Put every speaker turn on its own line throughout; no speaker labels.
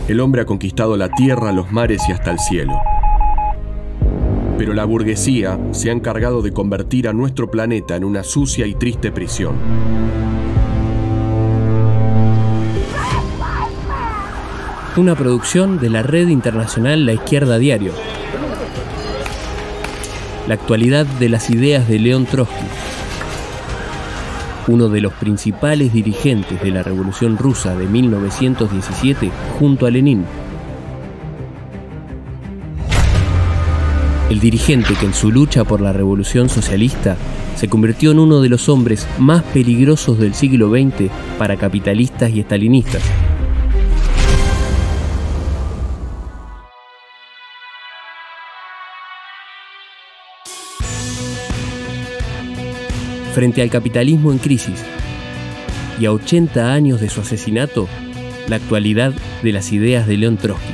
El hombre ha conquistado la tierra, los mares y hasta el cielo. Pero la burguesía se ha encargado de convertir a nuestro planeta en una sucia y triste prisión.
Una producción de la red internacional La Izquierda Diario. La actualidad de las ideas de León Trotsky, uno de los principales dirigentes de la Revolución Rusa de 1917 junto a Lenin. El dirigente que en su lucha por la revolución socialista se convirtió en uno de los hombres más peligrosos del siglo XX para capitalistas y estalinistas. Frente al capitalismo en crisis y a 80 años de su asesinato, la actualidad de las ideas de León Trotsky.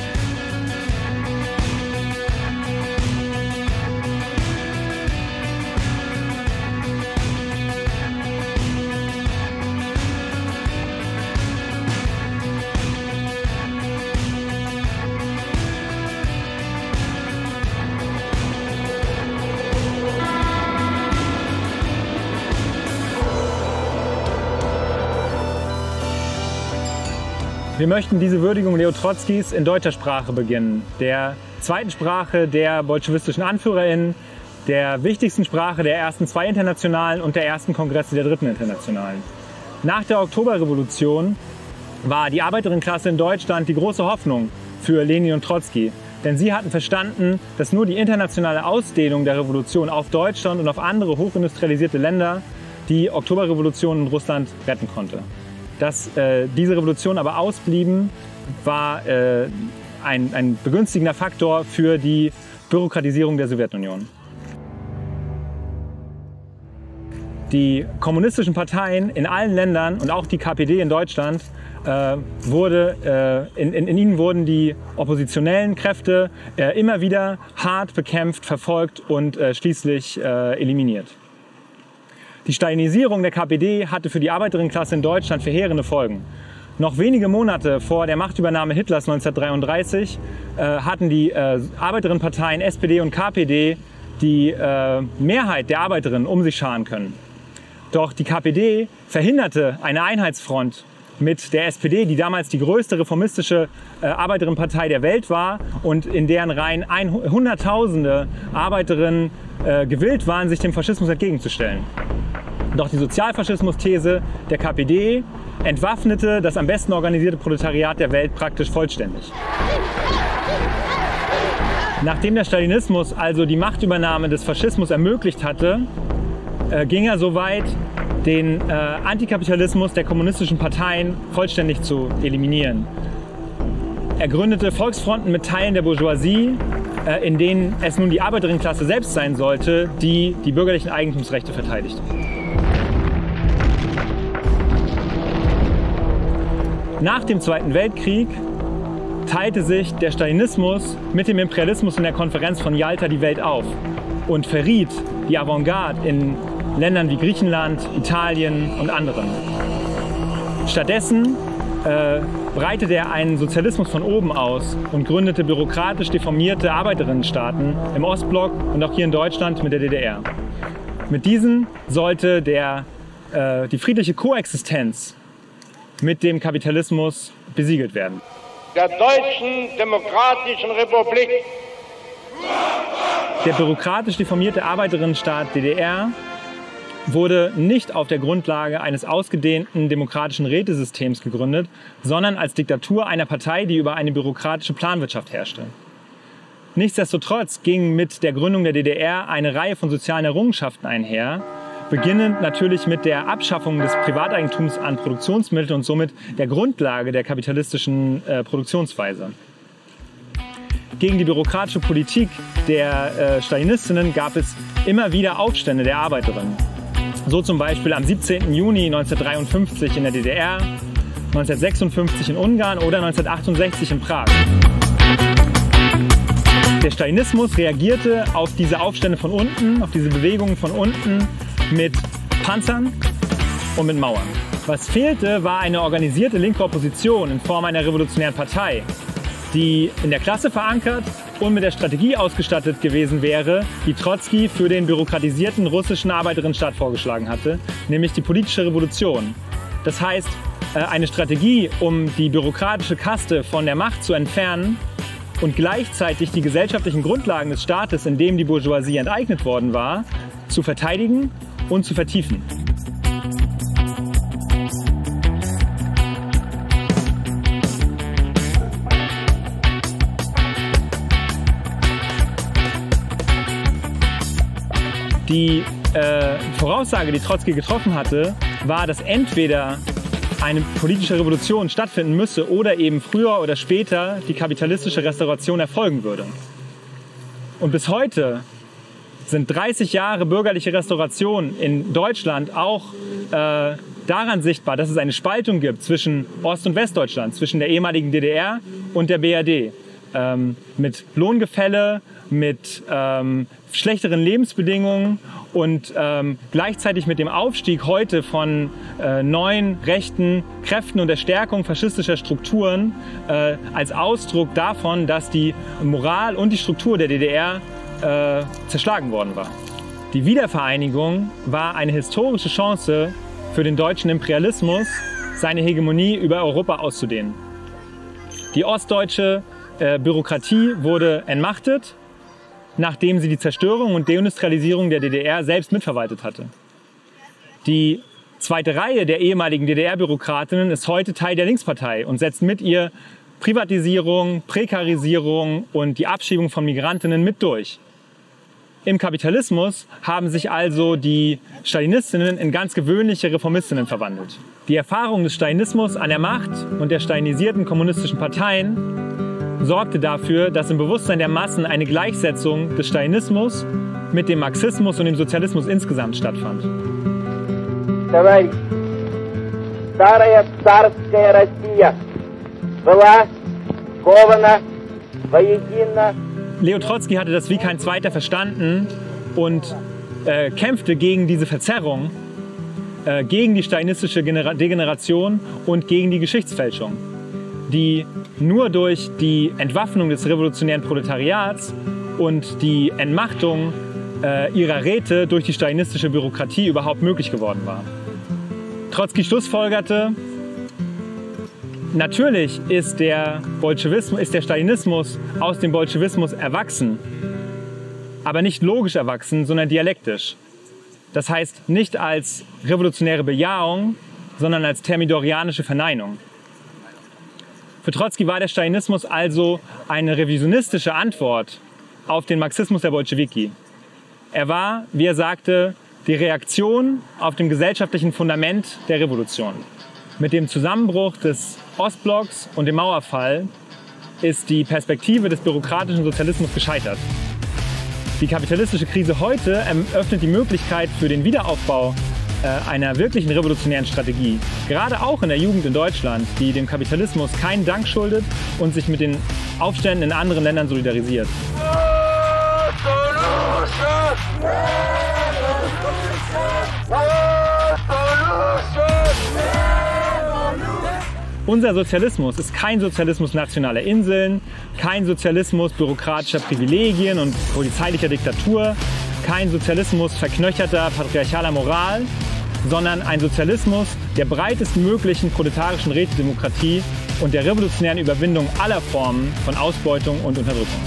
Wir möchten diese Würdigung Leo Trotzkis in deutscher Sprache beginnen, der zweiten Sprache der bolschewistischen AnführerInnen, der wichtigsten Sprache der ersten zwei Internationalen und der ersten Kongresse der dritten Internationalen. Nach der Oktoberrevolution war die Arbeiterinnenklasse in Deutschland die große Hoffnung für Lenin und Trotzki. Denn sie hatten verstanden, dass nur die internationale Ausdehnung der Revolution auf Deutschland und auf andere hochindustrialisierte Länder die Oktoberrevolution in Russland retten konnte. Dass diese Revolutionen aber ausblieben, war ein begünstigender Faktor für die Bürokratisierung der Sowjetunion. Die kommunistischen Parteien in allen Ländern und auch die KPD in Deutschland, in ihnen wurden die oppositionellen Kräfte immer wieder hart bekämpft, verfolgt und schließlich eliminiert. Die Stalinisierung der KPD hatte für die Arbeiterinnenklasse in Deutschland verheerende Folgen. Noch wenige Monate vor der Machtübernahme Hitlers 1933 hatten die Arbeiterinnenparteien SPD und KPD die Mehrheit der Arbeiterinnen um sich scharen können. Doch die KPD verhinderte eine Einheitsfront mit der SPD, die damals die größte reformistische Arbeiterinnenpartei der Welt war und in deren Reihen Hunderttausende Arbeiterinnen gewillt waren, sich dem Faschismus entgegenzustellen. Doch die Sozialfaschismus-These der KPD entwaffnete das am besten organisierte Proletariat der Welt praktisch vollständig. Nachdem der Stalinismus also die Machtübernahme des Faschismus ermöglicht hatte, ging er so weit, den Antikapitalismus der kommunistischen Parteien vollständig zu eliminieren. Er gründete Volksfronten mit Teilen der Bourgeoisie, in denen es nun die Arbeiterinnenklasse selbst sein sollte, die die bürgerlichen Eigentumsrechte verteidigte. Nach dem Zweiten Weltkrieg teilte sich der Stalinismus mit dem Imperialismus in der Konferenz von Jalta die Welt auf und verriet die Avantgarde in Ländern wie Griechenland, Italien und anderen. Stattdessen breitete er einen Sozialismus von oben aus und gründete bürokratisch deformierte Arbeiterinnenstaaten im Ostblock und auch hier in Deutschland mit der DDR. Mit diesen sollte die friedliche Koexistenz mit dem Kapitalismus besiegelt werden.
Der Deutschen Demokratischen Republik.
Der bürokratisch deformierte Arbeiterinnenstaat DDR wurde nicht auf der Grundlage eines ausgedehnten demokratischen Rätesystems gegründet, sondern als Diktatur einer Partei, die über eine bürokratische Planwirtschaft herrschte. Nichtsdestotrotz ging mit der Gründung der DDR eine Reihe von sozialen Errungenschaften einher, beginnend natürlich mit der Abschaffung des Privateigentums an Produktionsmitteln und somit der Grundlage der kapitalistischen Produktionsweise. Gegen die bürokratische Politik der Stalinistinnen gab es immer wieder Aufstände der Arbeiterinnen. So zum Beispiel am 17. Juni 1953 in der DDR, 1956 in Ungarn oder 1968 in Prag. Der Stalinismus reagierte auf diese Aufstände von unten, auf diese Bewegungen von unten mit Panzern und mit Mauern. Was fehlte, war eine organisierte linke Opposition in Form einer revolutionären Partei, die in der Klasse verankert und mit der Strategie ausgestattet gewesen wäre, die Trotzki für den bürokratisierten russischen Arbeiterinnenstaat vorgeschlagen hatte, nämlich die politische Revolution. Das heißt, eine Strategie, um die bürokratische Kaste von der Macht zu entfernen und gleichzeitig die gesellschaftlichen Grundlagen des Staates, in dem die Bourgeoisie enteignet worden war, zu verteidigen und zu vertiefen. Die Voraussage, die Trotzki getroffen hatte, war, dass entweder eine politische Revolution stattfinden müsse oder eben früher oder später die kapitalistische Restauration erfolgen würde. Und bis heute sind 30 Jahre bürgerliche Restauration in Deutschland auch daran sichtbar, dass es eine Spaltung gibt zwischen Ost- und Westdeutschland, zwischen der ehemaligen DDR und der BRD. Mit Lohngefälle, mit schlechteren Lebensbedingungen und gleichzeitig mit dem Aufstieg heute von neuen rechten Kräften und der Stärkung faschistischer Strukturen als Ausdruck davon, dass die Moral und die Struktur der DDR zerschlagen worden war. Die Wiedervereinigung war eine historische Chance für den deutschen Imperialismus, seine Hegemonie über Europa auszudehnen. Die ostdeutsche Bürokratie wurde entmachtet, nachdem sie die Zerstörung und Deindustrialisierung der DDR selbst mitverwaltet hatte. Die zweite Reihe der ehemaligen DDR-Bürokratinnen ist heute Teil der Linkspartei und setzt mit ihr Privatisierung, Prekarisierung und die Abschiebung von Migrantinnen mit durch. Im Kapitalismus haben sich also die Stalinistinnen in ganz gewöhnliche Reformistinnen verwandelt. Die Erfahrung des Stalinismus an der Macht und der stalinisierten kommunistischen Parteien sorgte dafür, dass im Bewusstsein der Massen eine Gleichsetzung des Stalinismus mit dem Marxismus und dem Sozialismus insgesamt stattfand.
Товарищ, старая царская Россия была скована воедино.
Leo Trotzki hatte das wie kein Zweiter verstanden und kämpfte gegen diese Verzerrung, gegen die stalinistische Degeneration und gegen die Geschichtsfälschung, die nur durch die Entwaffnung des revolutionären Proletariats und die Entmachtung ihrer Räte durch die stalinistische Bürokratie überhaupt möglich geworden war. Trotzki schlussfolgerte, natürlich ist der Stalinismus aus dem Bolschewismus erwachsen, aber nicht logisch erwachsen, sondern dialektisch. Das heißt nicht als revolutionäre Bejahung, sondern als thermidorianische Verneinung. Für Trotzki war der Stalinismus also eine revisionistische Antwort auf den Marxismus der Bolschewiki. Er war, wie er sagte, die Reaktion auf dem gesellschaftlichen Fundament der Revolution. Mit dem Zusammenbruch des Ostblocks und dem Mauerfall ist die Perspektive des bürokratischen Sozialismus gescheitert. Die kapitalistische Krise heute eröffnet die Möglichkeit für den Wiederaufbau einer wirklichen revolutionären Strategie. Gerade auch in der Jugend in Deutschland, die dem Kapitalismus keinen Dank schuldet und sich mit den Aufständen in anderen Ländern solidarisiert. Unser Sozialismus ist kein Sozialismus nationaler Inseln, kein Sozialismus bürokratischer Privilegien und polizeilicher Diktatur, kein Sozialismus verknöcherter patriarchaler Moral, sondern ein Sozialismus der breitestmöglichen proletarischen Rätedemokratie und der revolutionären Überwindung aller Formen von Ausbeutung und Unterdrückung.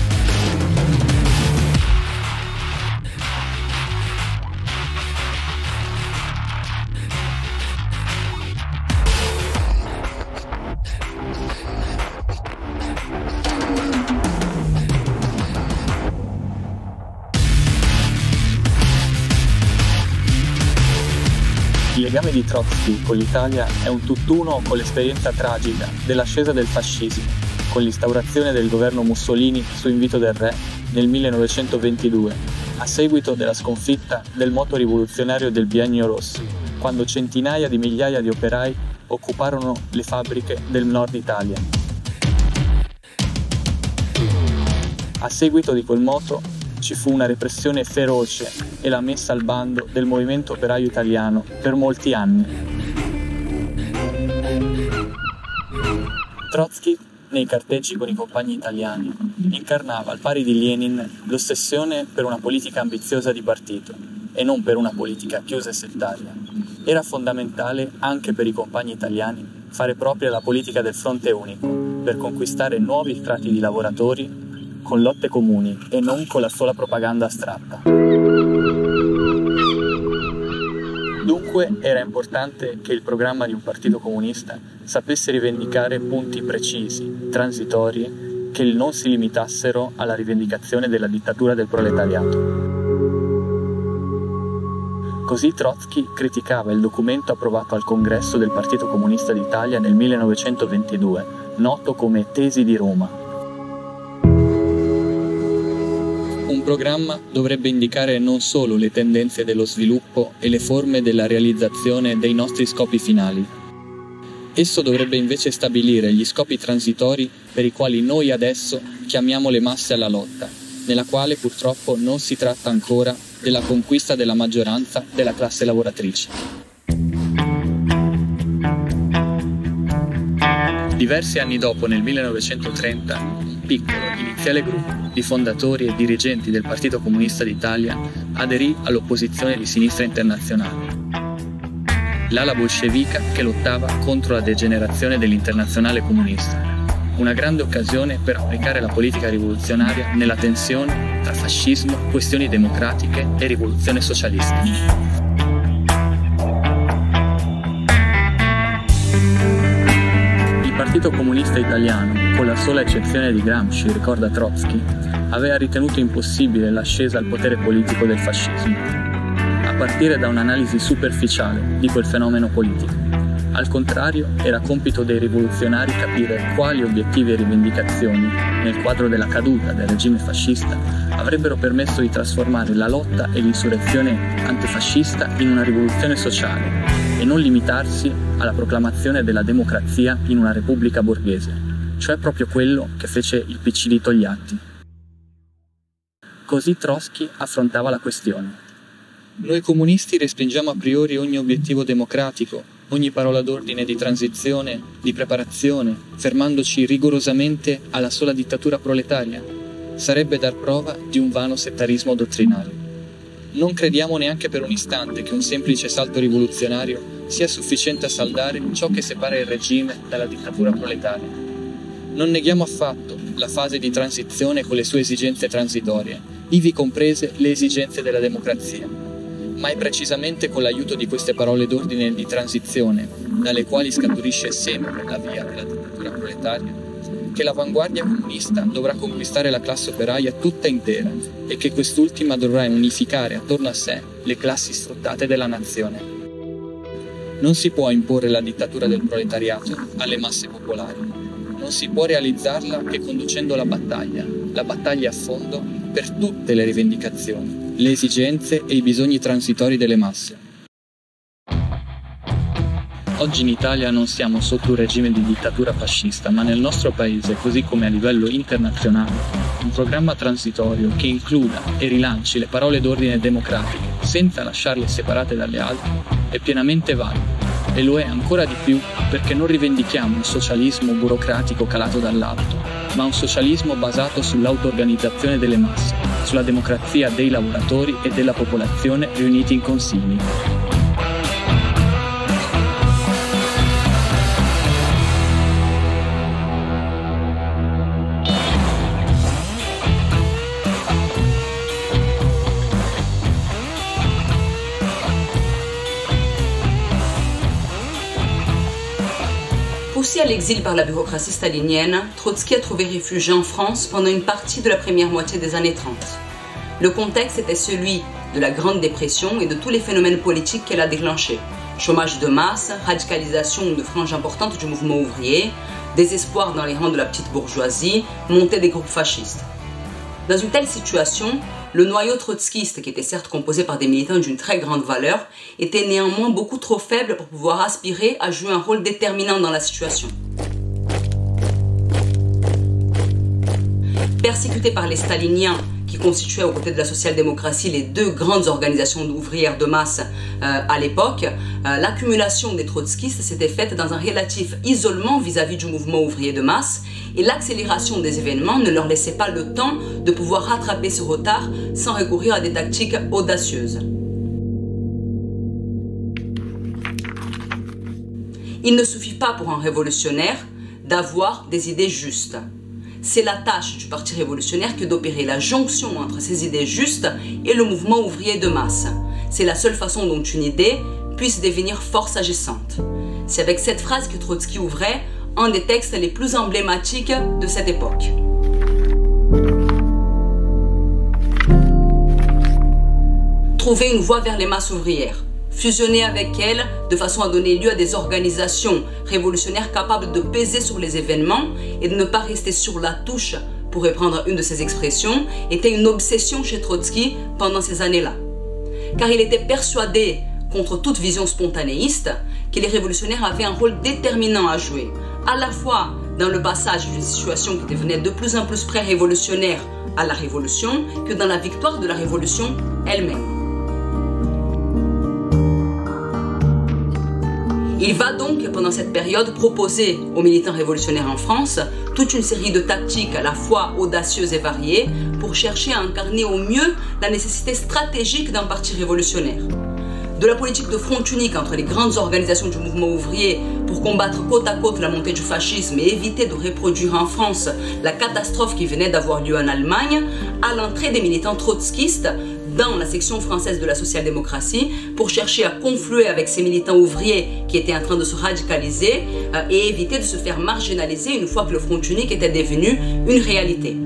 Il legame di Trotsky con l'Italia è un tutt'uno con l'esperienza tragica dell'ascesa del fascismo, con l'instaurazione del governo Mussolini su invito del re nel 1922, a seguito della sconfitta del moto rivoluzionario del Biennio Rosso, quando centinaia di migliaia di operai occuparono le fabbriche del nord Italia. A seguito di quel moto ci fu una repressione feroce e la messa al bando del movimento operaio italiano per molti anni. Trotsky, nei carteggi con i compagni italiani, incarnava al pari di Lenin l'ossessione per una politica ambiziosa di partito e non per una politica chiusa e settaria. Era fondamentale anche per i compagni italiani fare propria la politica del fronte unico per conquistare nuovi strati di lavoratori con lotte comuni e non con la sola propaganda astratta. Dunque era importante che il programma di un partito comunista sapesse rivendicare punti precisi, transitori, che non si limitassero alla rivendicazione della dittatura del proletariato. Così Trotsky criticava il documento approvato al Congresso del Partito Comunista d'Italia nel 1922, noto come Tesi di Roma. Un programma dovrebbe indicare non solo le tendenze dello sviluppo e le forme della realizzazione dei nostri scopi finali. Esso dovrebbe invece stabilire gli scopi transitori per i quali noi adesso chiamiamo le masse alla lotta, nella quale purtroppo non si tratta ancora della conquista della maggioranza della classe lavoratrice. Diversi anni dopo, nel 1930, un piccolo, iniziale gruppo di fondatori e dirigenti del Partito Comunista d'Italia aderì all'opposizione di Sinistra Internazionale, l'ala bolscevica che lottava contro la degenerazione dell'Internazionale comunista, una grande occasione per applicare la politica rivoluzionaria nella tensione tra fascismo, questioni democratiche e rivoluzione socialista. Il Partito Comunista Italiano, con la sola eccezione di Gramsci, ricorda Trotsky, aveva ritenuto impossibile l'ascesa al potere politico del fascismo, a partire da un'analisi superficiale di quel fenomeno politico. Al contrario, era compito dei rivoluzionari capire quali obiettivi e rivendicazioni, nel quadro della caduta del regime fascista, avrebbero permesso di trasformare la lotta e l'insurrezione antifascista in una rivoluzione sociale e non limitarsi alla proclamazione della democrazia in una repubblica borghese, cioè proprio quello che fece il PC di Togliatti. Così Trotsky affrontava la questione. Noi comunisti respingiamo a priori ogni obiettivo democratico, ogni parola d'ordine di transizione, di preparazione, fermandoci rigorosamente alla sola dittatura proletaria. Sarebbe dar prova di un vano settarismo dottrinale. Non crediamo neanche per un istante che un semplice salto rivoluzionario sia sufficiente a saldare ciò che separa il regime dalla dittatura proletaria. Non neghiamo affatto la fase di transizione con le sue esigenze transitorie, ivi comprese le esigenze della democrazia. Ma è precisamente con l'aiuto di queste parole d'ordine di transizione, dalle quali scaturisce sempre la via della dittatura proletaria, che l'avanguardia comunista dovrà conquistare la classe operaia tutta intera e che quest'ultima dovrà unificare attorno a sé le classi sfruttate della nazione. Non si può imporre la dittatura del proletariato alle masse popolari. Non si può realizzarla che conducendo la battaglia a fondo per tutte le rivendicazioni, le esigenze e i bisogni transitori delle masse. Oggi in Italia non siamo sotto un regime di dittatura fascista, ma nel nostro paese, così come a livello internazionale, un programma transitorio che includa e rilanci le parole d'ordine democratiche senza lasciarle separate dalle altre è pienamente valido, e lo è ancora di più perché non rivendichiamo un socialismo burocratico calato dall'alto, ma un socialismo basato sull'auto-organizzazione delle masse, sulla democrazia dei lavoratori e della popolazione riuniti in consigli.
Poussé à l'exil par la bureaucratie stalinienne, Trotsky a trouvé réfugié en France pendant une partie de la première moitié des années 30. Le contexte était celui de la Grande Dépression et de tous les phénomènes politiques qu'elle a déclenchés. Chômage de masse, radicalisation de franges importantes du mouvement ouvrier, désespoir dans les rangs de la petite bourgeoisie, montée des groupes fascistes. Dans une telle situation, le noyau trotskiste, qui était certes composé par des militants d'une très grande valeur, était néanmoins beaucoup trop faible pour pouvoir aspirer à jouer un rôle déterminant dans la situation. Persécuté par les staliniens, qui qui constituaient aux côtés de la social-démocratie les deux grandes organisations ouvrières de masse à l'époque, l'accumulation des trotskistes s'était faite dans un relatif isolement vis-à-vis du mouvement ouvrier de masse et l'accélération des événements ne leur laissait pas le temps de pouvoir rattraper ce retard sans recourir à des tactiques audacieuses. Il ne suffit pas pour un révolutionnaire d'avoir des idées justes. C'est la tâche du Parti révolutionnaire que d'opérer la jonction entre ces idées justes et le mouvement ouvrier de masse. C'est la seule façon dont une idée puisse devenir force agissante. C'est avec cette phrase que Trotsky ouvrait un des textes les plus emblématiques de cette époque. Trouver une voie vers les masses ouvrières, fusionner avec elles de façon à donner lieu à des organisations révolutionnaires capables de peser sur les événements et de ne pas rester sur la touche, pour reprendre une de ses expressions, était une obsession chez Trotsky pendant ces années-là. Car il était persuadé, contre toute vision spontanéiste, que les révolutionnaires avaient un rôle déterminant à jouer, à la fois dans le passage d'une situation qui devenait de plus en plus pré-révolutionnaire à la révolution, que dans la victoire de la révolution elle-même. Il va donc, pendant cette période, proposer aux militants révolutionnaires en France toute une série de tactiques à la fois audacieuses et variées pour chercher à incarner au mieux la nécessité stratégique d'un parti révolutionnaire. De la politique de front unique entre les grandes organisations du mouvement ouvrier pour combattre côte à côte la montée du fascisme et éviter de reproduire en France la catastrophe qui venait d'avoir lieu en Allemagne, à l'entrée des militants trotskistes dans la section française de la social-démocratie pour chercher à confluer avec ces militants ouvriers qui étaient en train de se radicaliser et éviter de se faire marginaliser une fois que le front unique était devenu une réalité.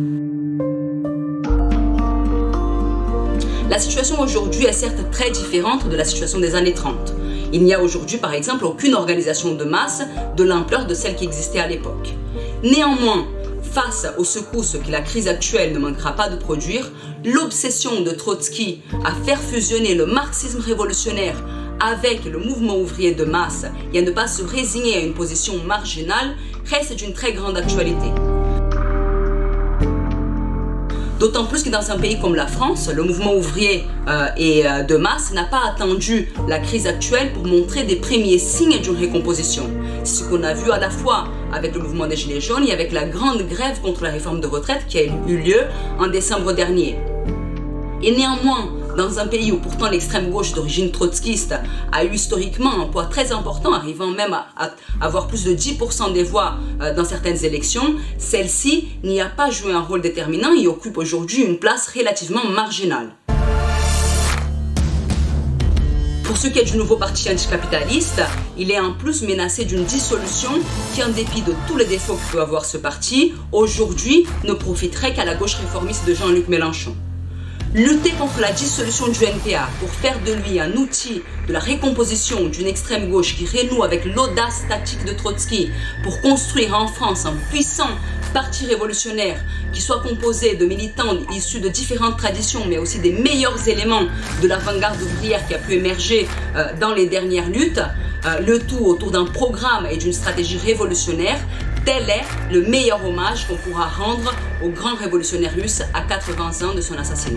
La situation aujourd'hui est certes très différente de la situation des années 30. Il n'y a aujourd'hui par exemple aucune organisation de masse de l'ampleur de celle qui existait à l'époque. Néanmoins, face aux secousses que la crise actuelle ne manquera pas de produire, l'obsession de Trotsky à faire fusionner le marxisme révolutionnaire avec le mouvement ouvrier de masse et à ne pas se résigner à une position marginale reste d'une très grande actualité. D'autant plus que dans un pays comme la France, le mouvement ouvrier de masse n'a pas attendu la crise actuelle pour montrer des premiers signes d'une récomposition. C'est ce qu'on a vu à la fois avec le mouvement des Gilets jaunes et avec la grande grève contre la réforme de retraite qui a eu lieu en décembre dernier. Et néanmoins, dans un pays où pourtant l'extrême gauche d'origine trotskiste a eu historiquement un poids très important, arrivant même à avoir plus de 10% des voix dans certaines élections, celle-ci n'y a pas joué un rôle déterminant et occupe aujourd'hui une place relativement marginale. Pour ce qui est du nouveau parti anticapitaliste, il est en plus menacé d'une dissolution qui, en dépit de tous les défauts que peut avoir ce parti, aujourd'hui ne profiterait qu'à la gauche réformiste de Jean-Luc Mélenchon. Lutter contre la dissolution du NPA pour faire de lui un outil de la récomposition d'une extrême gauche qui renoue avec l'audace tactique de Trotsky pour construire en France un puissant parti révolutionnaire qui soit composé de militants issus de différentes traditions mais aussi des meilleurs éléments de l'avant-garde ouvrière qui a pu émerger dans les dernières luttes, le tout autour d'un programme et d'une stratégie révolutionnaire. Tel est le meilleur hommage qu'on pourra rendre au grand révolutionnaire russe à 80 ans de son assassinat.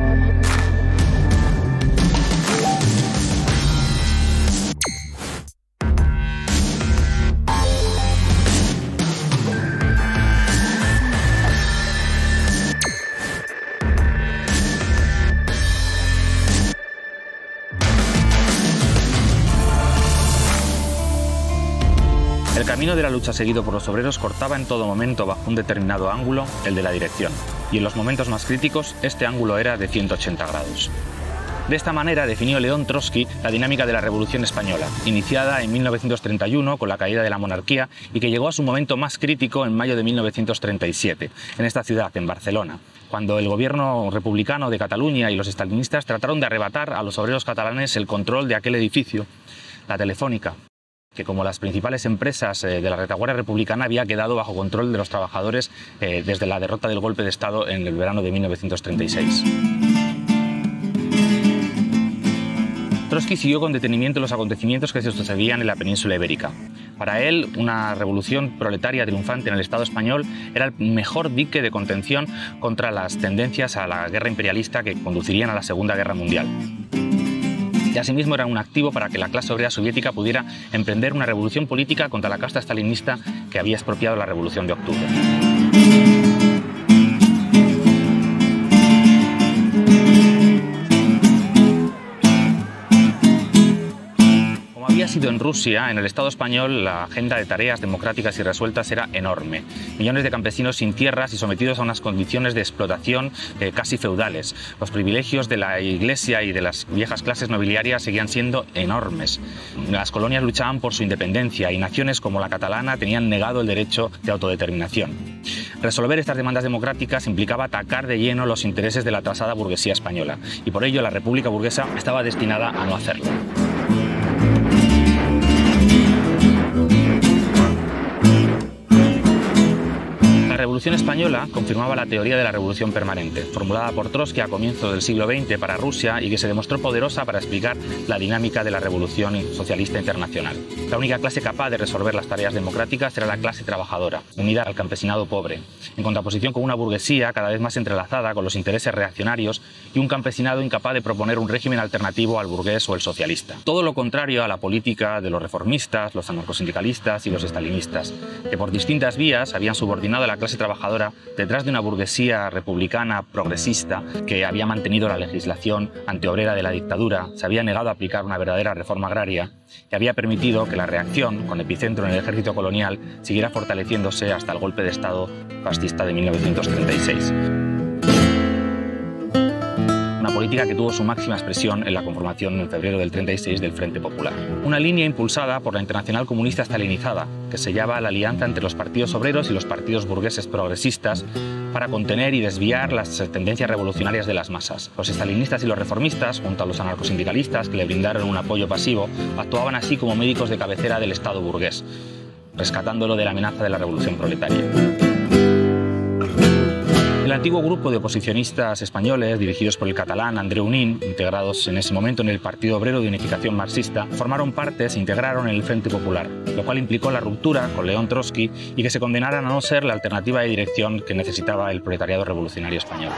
El camino de la lucha seguido por los obreros cortaba en todo momento bajo un determinado ángulo, el de la dirección, y en los momentos más críticos este ángulo era de 180 grados. De esta manera definió León Trotsky la dinámica de la Revolución Española, iniciada en 1931 con la caída de la monarquía y que llegó a su momento más crítico en mayo de 1937, en esta ciudad, en Barcelona, cuando el gobierno republicano de Cataluña y los estalinistas trataron de arrebatar a los obreros catalanes el control de aquel edificio, la Telefónica, que como las principales empresas de la retaguardia republicana había quedado bajo control de los trabajadores desde la derrota del golpe de Estado en el verano de 1936. Trotsky siguió con detenimiento los acontecimientos que se sucedían en la península ibérica. Para él, una revolución proletaria triunfante en el Estado español era el mejor dique de contención contra las tendencias a la guerra imperialista que conducirían a la Segunda Guerra Mundial. Y asimismo era un activo para que la clase obrera soviética pudiera emprender una revolución política contra la casta stalinista que había expropiado la Revolución de Octubre. Había sido en Rusia, en el Estado español, la agenda de tareas democráticas y resueltas era enorme. Millones de campesinos sin tierras y sometidos a unas condiciones de explotación casi feudales. Los privilegios de la Iglesia y de las viejas clases nobiliarias seguían siendo enormes. Las colonias luchaban por su independencia y naciones como la catalana tenían negado el derecho de autodeterminación. Resolver estas demandas democráticas implicaba atacar de lleno los intereses de la atrasada burguesía española, y por ello la República burguesa estaba destinada a no hacerlo. La Revolución Española confirmaba la teoría de la revolución permanente, formulada por Trotsky a comienzos del siglo XX para Rusia y que se demostró poderosa para explicar la dinámica de la revolución socialista internacional. La única clase capaz de resolver las tareas democráticas era la clase trabajadora, unida al campesinado pobre, en contraposición con una burguesía cada vez más entrelazada con los intereses reaccionarios y un campesinado incapaz de proponer un régimen alternativo al burgués o el socialista. Todo lo contrario a la política de los reformistas, los anarcosindicalistas y los estalinistas, que por distintas vías habían subordinado a la clase trabajadora detrás de una burguesía republicana progresista que había mantenido la legislación antiobrera de la dictadura, se había negado a aplicar una verdadera reforma agraria y había permitido que la reacción, con epicentro en el ejército colonial, siguiera fortaleciéndose hasta el golpe de Estado fascista de 1936. Una política que tuvo su máxima expresión en la conformación en febrero del 36 del Frente Popular. Una línea impulsada por la Internacional Comunista Stalinizada, que sellaba la alianza entre los partidos obreros y los partidos burgueses progresistas para contener y desviar las tendencias revolucionarias de las masas. Los estalinistas y los reformistas, junto a los anarcosindicalistas que le brindaron un apoyo pasivo, actuaban así como médicos de cabecera del Estado burgués, rescatándolo de la amenaza de la revolución proletaria. El antiguo grupo de oposicionistas españoles, dirigidos por el catalán Andreu Nin, integrados en ese momento en el Partido Obrero de Unificación Marxista, formaron parte, se integraron en el Frente Popular, lo cual implicó la ruptura con León Trotsky y que se condenaran a no ser la alternativa de dirección que necesitaba el proletariado revolucionario español.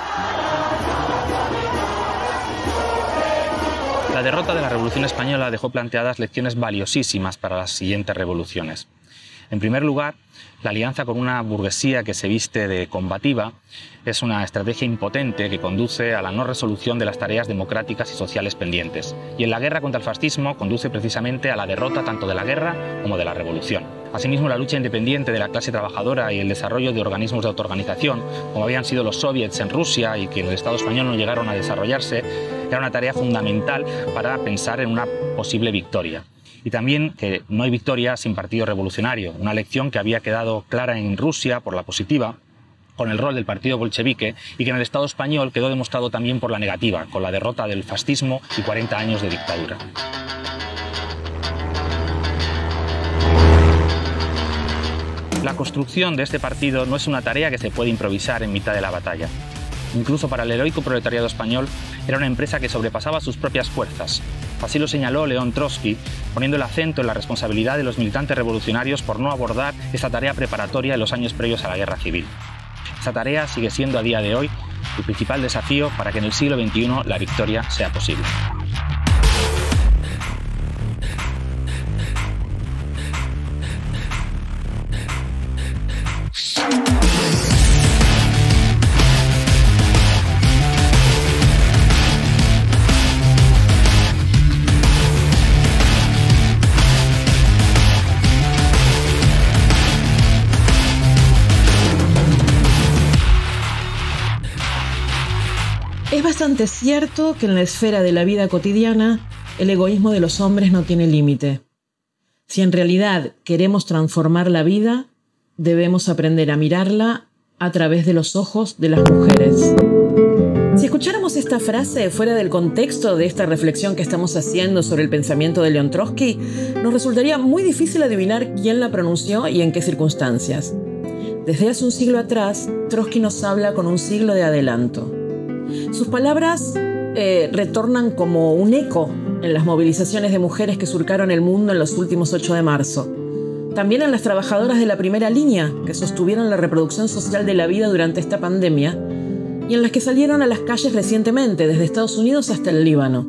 La derrota de la Revolución Española dejó planteadas lecciones valiosísimas para las siguientes revoluciones. En primer lugar, la alianza con una burguesía que se viste de combativa es una estrategia impotente que conduce a la no resolución de las tareas democráticas y sociales pendientes. Y en la guerra contra el fascismo conduce precisamente a la derrota tanto de la guerra como de la revolución. Asimismo, la lucha independiente de la clase trabajadora y el desarrollo de organismos de autoorganización, como habían sido los soviets en Rusia y que en el Estado español no llegaron a desarrollarse, era una tarea fundamental para pensar en una posible victoria. Y también que no hay victoria sin partido revolucionario, una lección que había quedado clara en Rusia por la positiva, con el rol del partido bolchevique, y que en el Estado español quedó demostrado también por la negativa, con la derrota del fascismo y 40 años de dictadura. La construcción de este partido no es una tarea que se puede improvisar en mitad de la batalla. Incluso para el heroico proletariado español era una empresa que sobrepasaba sus propias fuerzas. Así lo señaló León Trotsky, poniendo el acento en la responsabilidad de los militantes revolucionarios por no abordar esta tarea preparatoria en los años previos a la guerra civil. Esta tarea sigue siendo a día de hoy el principal desafío para que en el siglo XXI la victoria sea posible.
Es bastante cierto que en la esfera de la vida cotidiana el egoísmo de los hombres no tiene límite. Si en realidad queremos transformar la vida, debemos aprender a mirarla a través de los ojos de las mujeres. Si escucháramos esta frase fuera del contexto de esta reflexión que estamos haciendo sobre el pensamiento de León Trotsky, nos resultaría muy difícil adivinar quién la pronunció y en qué circunstancias. Desde hace un siglo atrás, Trotsky nos habla con un siglo de adelanto. Sus palabras retornan como un eco en las movilizaciones de mujeres que surcaron el mundo en los últimos 8 de marzo. también en las trabajadoras de la primera línea que sostuvieron la reproducción social de la vida durante esta pandemia y en las que salieron a las calles recientemente, desde Estados Unidos hasta el Líbano.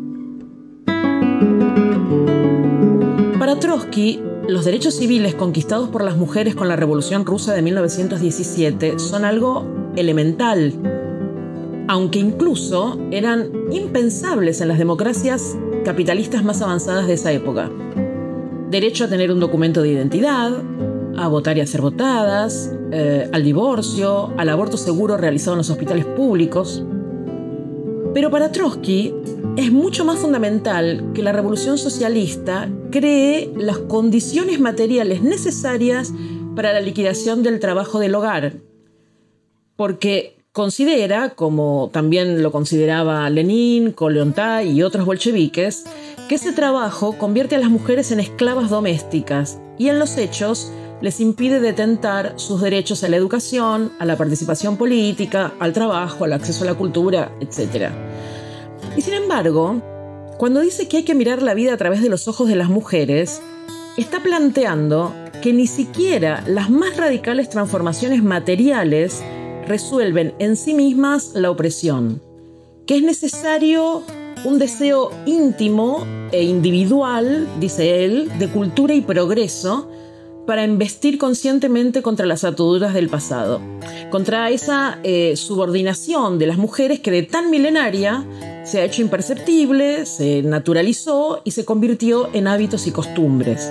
Para Trotsky, los derechos civiles conquistados por las mujeres con la Revolución Rusa de 1917 son algo elemental, aunque incluso eran impensables en las democracias capitalistas más avanzadas de esa época. Derecho a tener un documento de identidad, a votar y a ser votadas, al divorcio, al aborto seguro realizado en los hospitales públicos. Pero para Trotsky es mucho más fundamental que la revolución socialista cree las condiciones materiales necesarias para la liquidación del trabajo del hogar, porque considera, como también lo consideraba Lenin, Kollontai y otros bolcheviques, que ese trabajo convierte a las mujeres en esclavas domésticas y en los hechos les impide detentar sus derechos a la educación, a la participación política, al trabajo, al acceso a la cultura, etc. Y sin embargo, cuando dice que hay que mirar la vida a través de los ojos de las mujeres, está planteando que ni siquiera las más radicales transformaciones materiales resuelven en sí mismas la opresión, que es necesario un deseo íntimo e individual, dice él, de cultura y progreso para embestir conscientemente contra las ataduras del pasado, contra esa subordinación de las mujeres que de tan milenaria se ha hecho imperceptible, se naturalizó y se convirtió en hábitos y costumbres.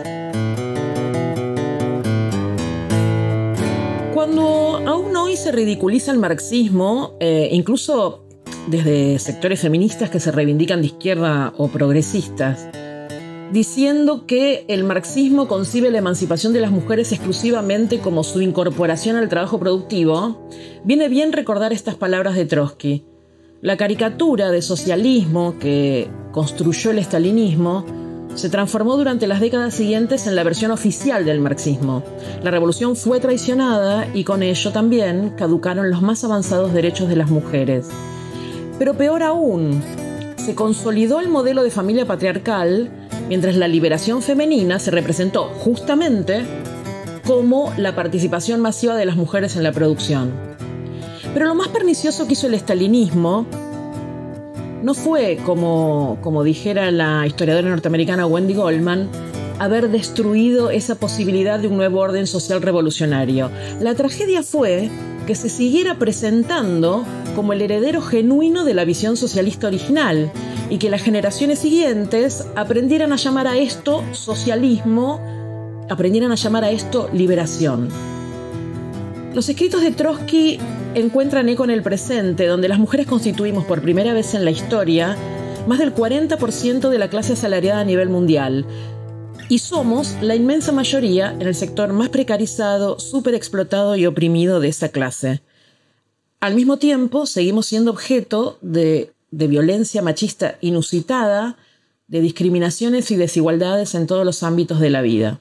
Cuando aún hoy se ridiculiza el marxismo, incluso desde sectores feministas que se reivindican de izquierda o progresistas, diciendo que el marxismo concibe la emancipación de las mujeres exclusivamente como su incorporación al trabajo productivo, viene bien recordar estas palabras de Trotsky. La caricatura de socialismo que construyó el estalinismo se transformó durante las décadas siguientes en la versión oficial del marxismo. La revolución fue traicionada y con ello también caducaron los más avanzados derechos de las mujeres. Pero peor aún, se consolidó el modelo de familia patriarcal, mientras la liberación femenina se representó justamente como la participación masiva de las mujeres en la producción. Pero lo más pernicioso que hizo el estalinismo no fue, como dijera la historiadora norteamericana Wendy Goldman, haber destruido esa posibilidad de un nuevo orden social revolucionario. La tragedia fue que se siguiera presentando como el heredero genuino de la visión socialista original y que las generaciones siguientes aprendieran a llamar a esto socialismo, aprendieran a llamar a esto liberación. Los escritos de Trotsky encuentran eco en el presente, donde las mujeres constituimos por primera vez en la historia más del 40% de la clase asalariada a nivel mundial. Y somos la inmensa mayoría en el sector más precarizado, superexplotado y oprimido de esa clase. Al mismo tiempo, seguimos siendo objeto de violencia machista inusitada, de discriminaciones y desigualdades en todos los ámbitos de la vida.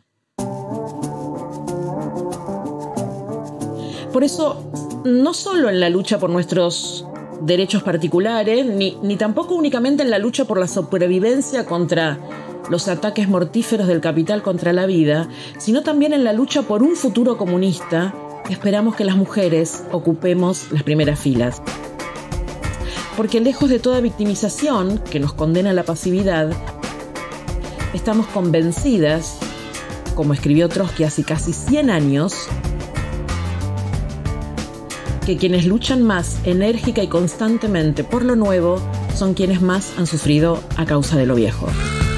Por eso, no solo en la lucha por nuestros derechos particulares, ni tampoco únicamente en la lucha por la supervivencia contra los ataques mortíferos del capital contra la vida, sino también en la lucha por un futuro comunista, esperamos que las mujeres ocupemos las primeras filas. Porque lejos de toda victimización que nos condena a la pasividad, estamos convencidas, como escribió Trotsky hace casi 100 años, que quienes luchan más enérgica y constantemente por lo nuevo son quienes más han sufrido a causa de lo viejo.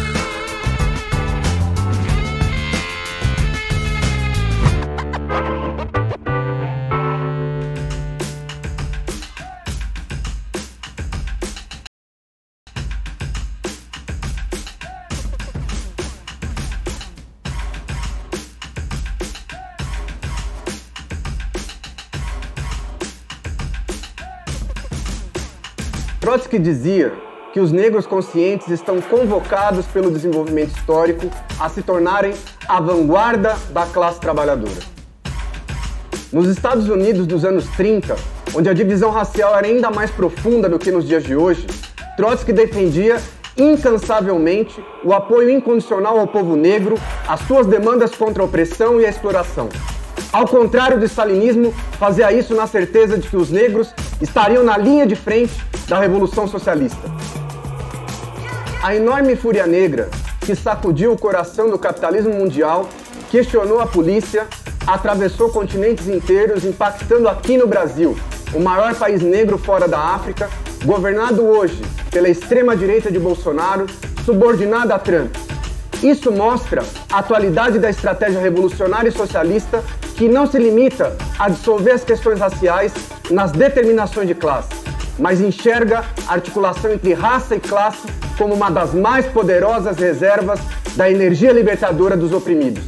Trotsky dizia que os negros conscientes estão convocados pelo desenvolvimento histórico a se tornarem a vanguarda da classe trabalhadora. Nos Estados Unidos dos anos 30, onde a divisão racial era ainda mais profunda do que nos dias de hoje, Trotsky defendia incansavelmente o apoio incondicional ao povo negro, às suas demandas contra a opressão e a exploração. Ao contrário do stalinismo, fazia isso na certeza de que os negros estariam na linha de frente da Revolução Socialista. A enorme fúria negra que sacudiu o coração do capitalismo mundial, questionou a polícia, atravessou continentes inteiros, impactando aqui no Brasil, o maior país negro fora da África, governado hoje pela extrema-direita de Bolsonaro, subordinada a Trump. Isso mostra a atualidade da estratégia revolucionária e socialista, que não se limita a dissolver as questões raciais nas determinações de classe, mas enxerga a articulação entre raça e classe como uma das mais poderosas reservas da energia libertadora dos oprimidos.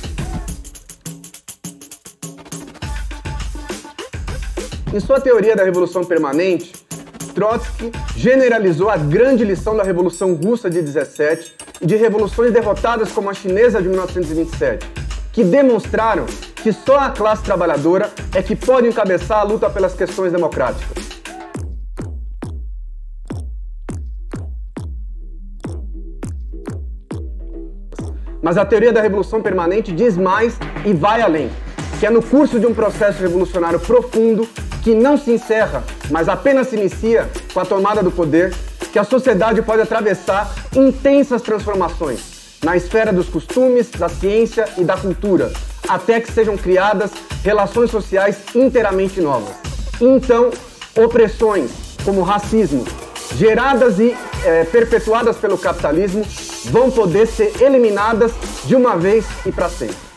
Em sua teoria da Revolução Permanente, Trotsky generalizou a grande lição da Revolução Russa de 17 e de revoluções derrotadas como a chinesa de 1927, que demonstraram que só a classe trabalhadora é que pode encabeçar a luta pelas questões democráticas. Mas a teoria da Revolução Permanente diz mais e vai além, que é no curso de um processo revolucionário profundo, que não se encerra, mas apenas se inicia com a tomada do poder, que a sociedade pode atravessar intensas transformações na esfera dos costumes, da ciência e da cultura, até que sejam criadas relações sociais inteiramente novas. Então, opressões como racismo, geradas e perpetuadas pelo capitalismo, vão poder ser eliminadas de uma vez e para sempre.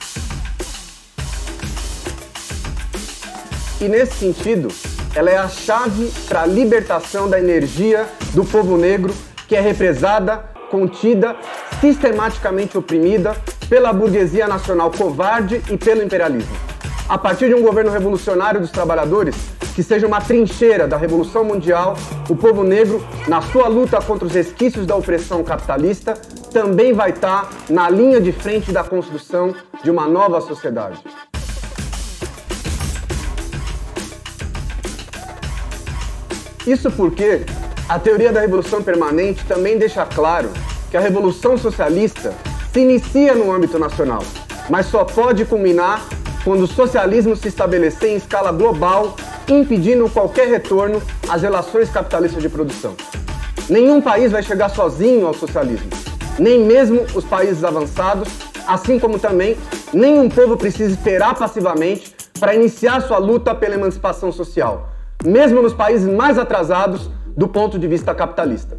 E nesse sentido, ela é a chave para a libertação da energia do povo negro, que é represada, contida, sistematicamente oprimida pela burguesia nacional covarde e pelo imperialismo. A partir de um governo revolucionário dos trabalhadores, que seja uma trincheira da Revolução Mundial, o povo negro, na sua luta contra os resquícios da opressão capitalista, também vai estar na linha de frente da construção de uma nova sociedade. Isso porque a teoria da Revolução Permanente também deixa claro que a Revolução Socialista se inicia no âmbito nacional, mas só pode culminar quando o socialismo se estabelecer em escala global, impedindo qualquer retorno às relações capitalistas de produção. Nenhum país vai chegar sozinho ao socialismo, nem mesmo os países avançados, assim como também nenhum povo precisa esperar passivamente para iniciar sua luta pela emancipação social, mesmo nos países mais atrasados do ponto de vista capitalista.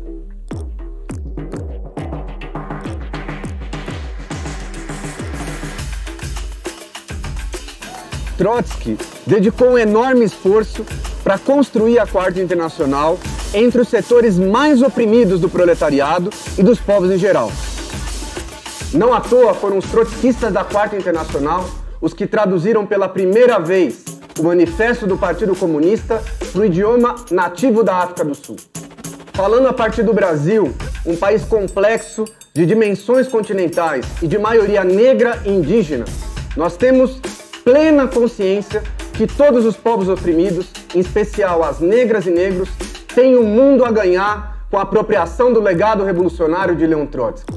Trotsky dedicou um enorme esforço para construir a Quarta Internacional entre os setores mais oprimidos do proletariado e dos povos em geral. Não à toa foram os trotskistas da Quarta Internacional os que traduziram pela primeira vez o Manifesto do Partido Comunista para o idioma nativo da África do Sul. Falando a partir do Brasil, um país complexo, de dimensões continentais e de maioria negra e indígena, nós temos plena consciência que todos os povos oprimidos, em especial as negras e negros, têm um mundo a ganhar com a apropriação do legado revolucionário de Leon Trotsky.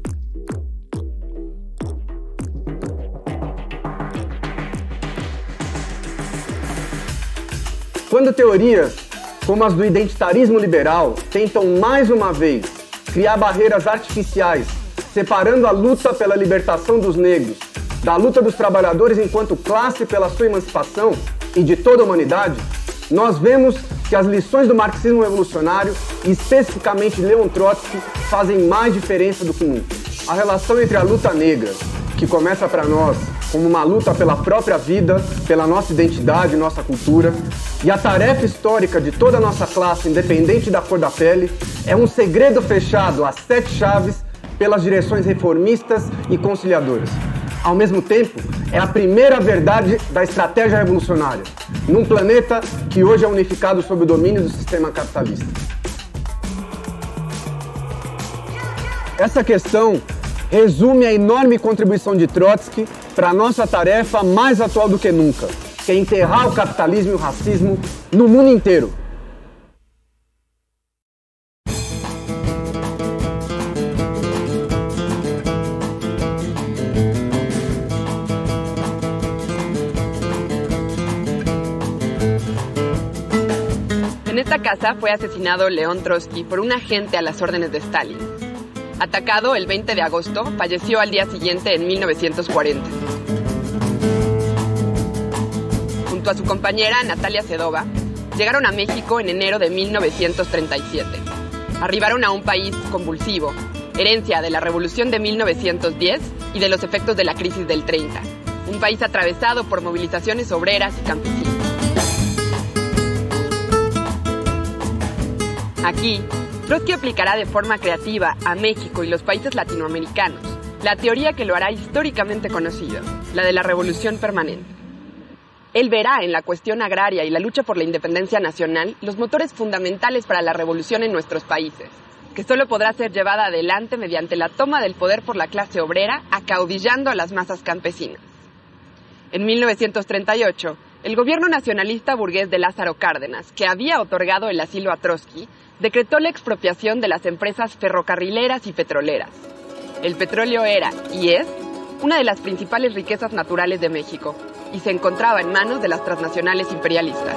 Quando teorias como as do identitarismo liberal tentam mais uma vez criar barreiras artificiais, separando a luta pela libertação dos negros da luta dos trabalhadores enquanto classe pela sua emancipação e de toda a humanidade, nós vemos que as lições do marxismo revolucionário, e especificamente Leon Trotsky, fazem mais diferença do que nunca. A relação entre a luta negra, que começa para nós como uma luta pela própria vida, pela nossa identidade, nossa cultura, e a tarefa histórica de toda a nossa classe, independente da cor da pele, é um segredo fechado a 7 chaves pelas direções reformistas e conciliadoras. Ao mesmo tempo, é a primeira verdade da estratégia revolucionária, num planeta que hoje é unificado sob o domínio do sistema capitalista. Essa questão resume a enorme contribuição de Trotsky para a nossa tarefa mais atual do que nunca, que é enterrar o capitalismo e o racismo no mundo inteiro.
En esta casa fue asesinado León Trotsky por un agente a las órdenes de Stalin. Atacado el 20 de agosto, falleció al día siguiente en 1940. Junto a su compañera Natalia Sedova, llegaron a México en enero de 1937. Arribaron a un país convulsivo, herencia de la Revolución de 1910 y de los efectos de la crisis del 30. Un país atravesado por movilizaciones obreras y campesinas. Aquí, Trotsky aplicará de forma creativa a México y los países latinoamericanos la teoría que lo hará históricamente conocido, la de la revolución permanente. Él verá en la cuestión agraria y la lucha por la independencia nacional los motores fundamentales para la revolución en nuestros países, que solo podrá ser llevada adelante mediante la toma del poder por la clase obrera, acaudillando a las masas campesinas. En 1938, el gobierno nacionalista burgués de Lázaro Cárdenas, que había otorgado el asilo a Trotsky, decretó la expropiación de las empresas ferrocarrileras y petroleras. El petróleo era, y es, una de las principales riquezas naturales de México, y se encontraba en manos de las transnacionales imperialistas.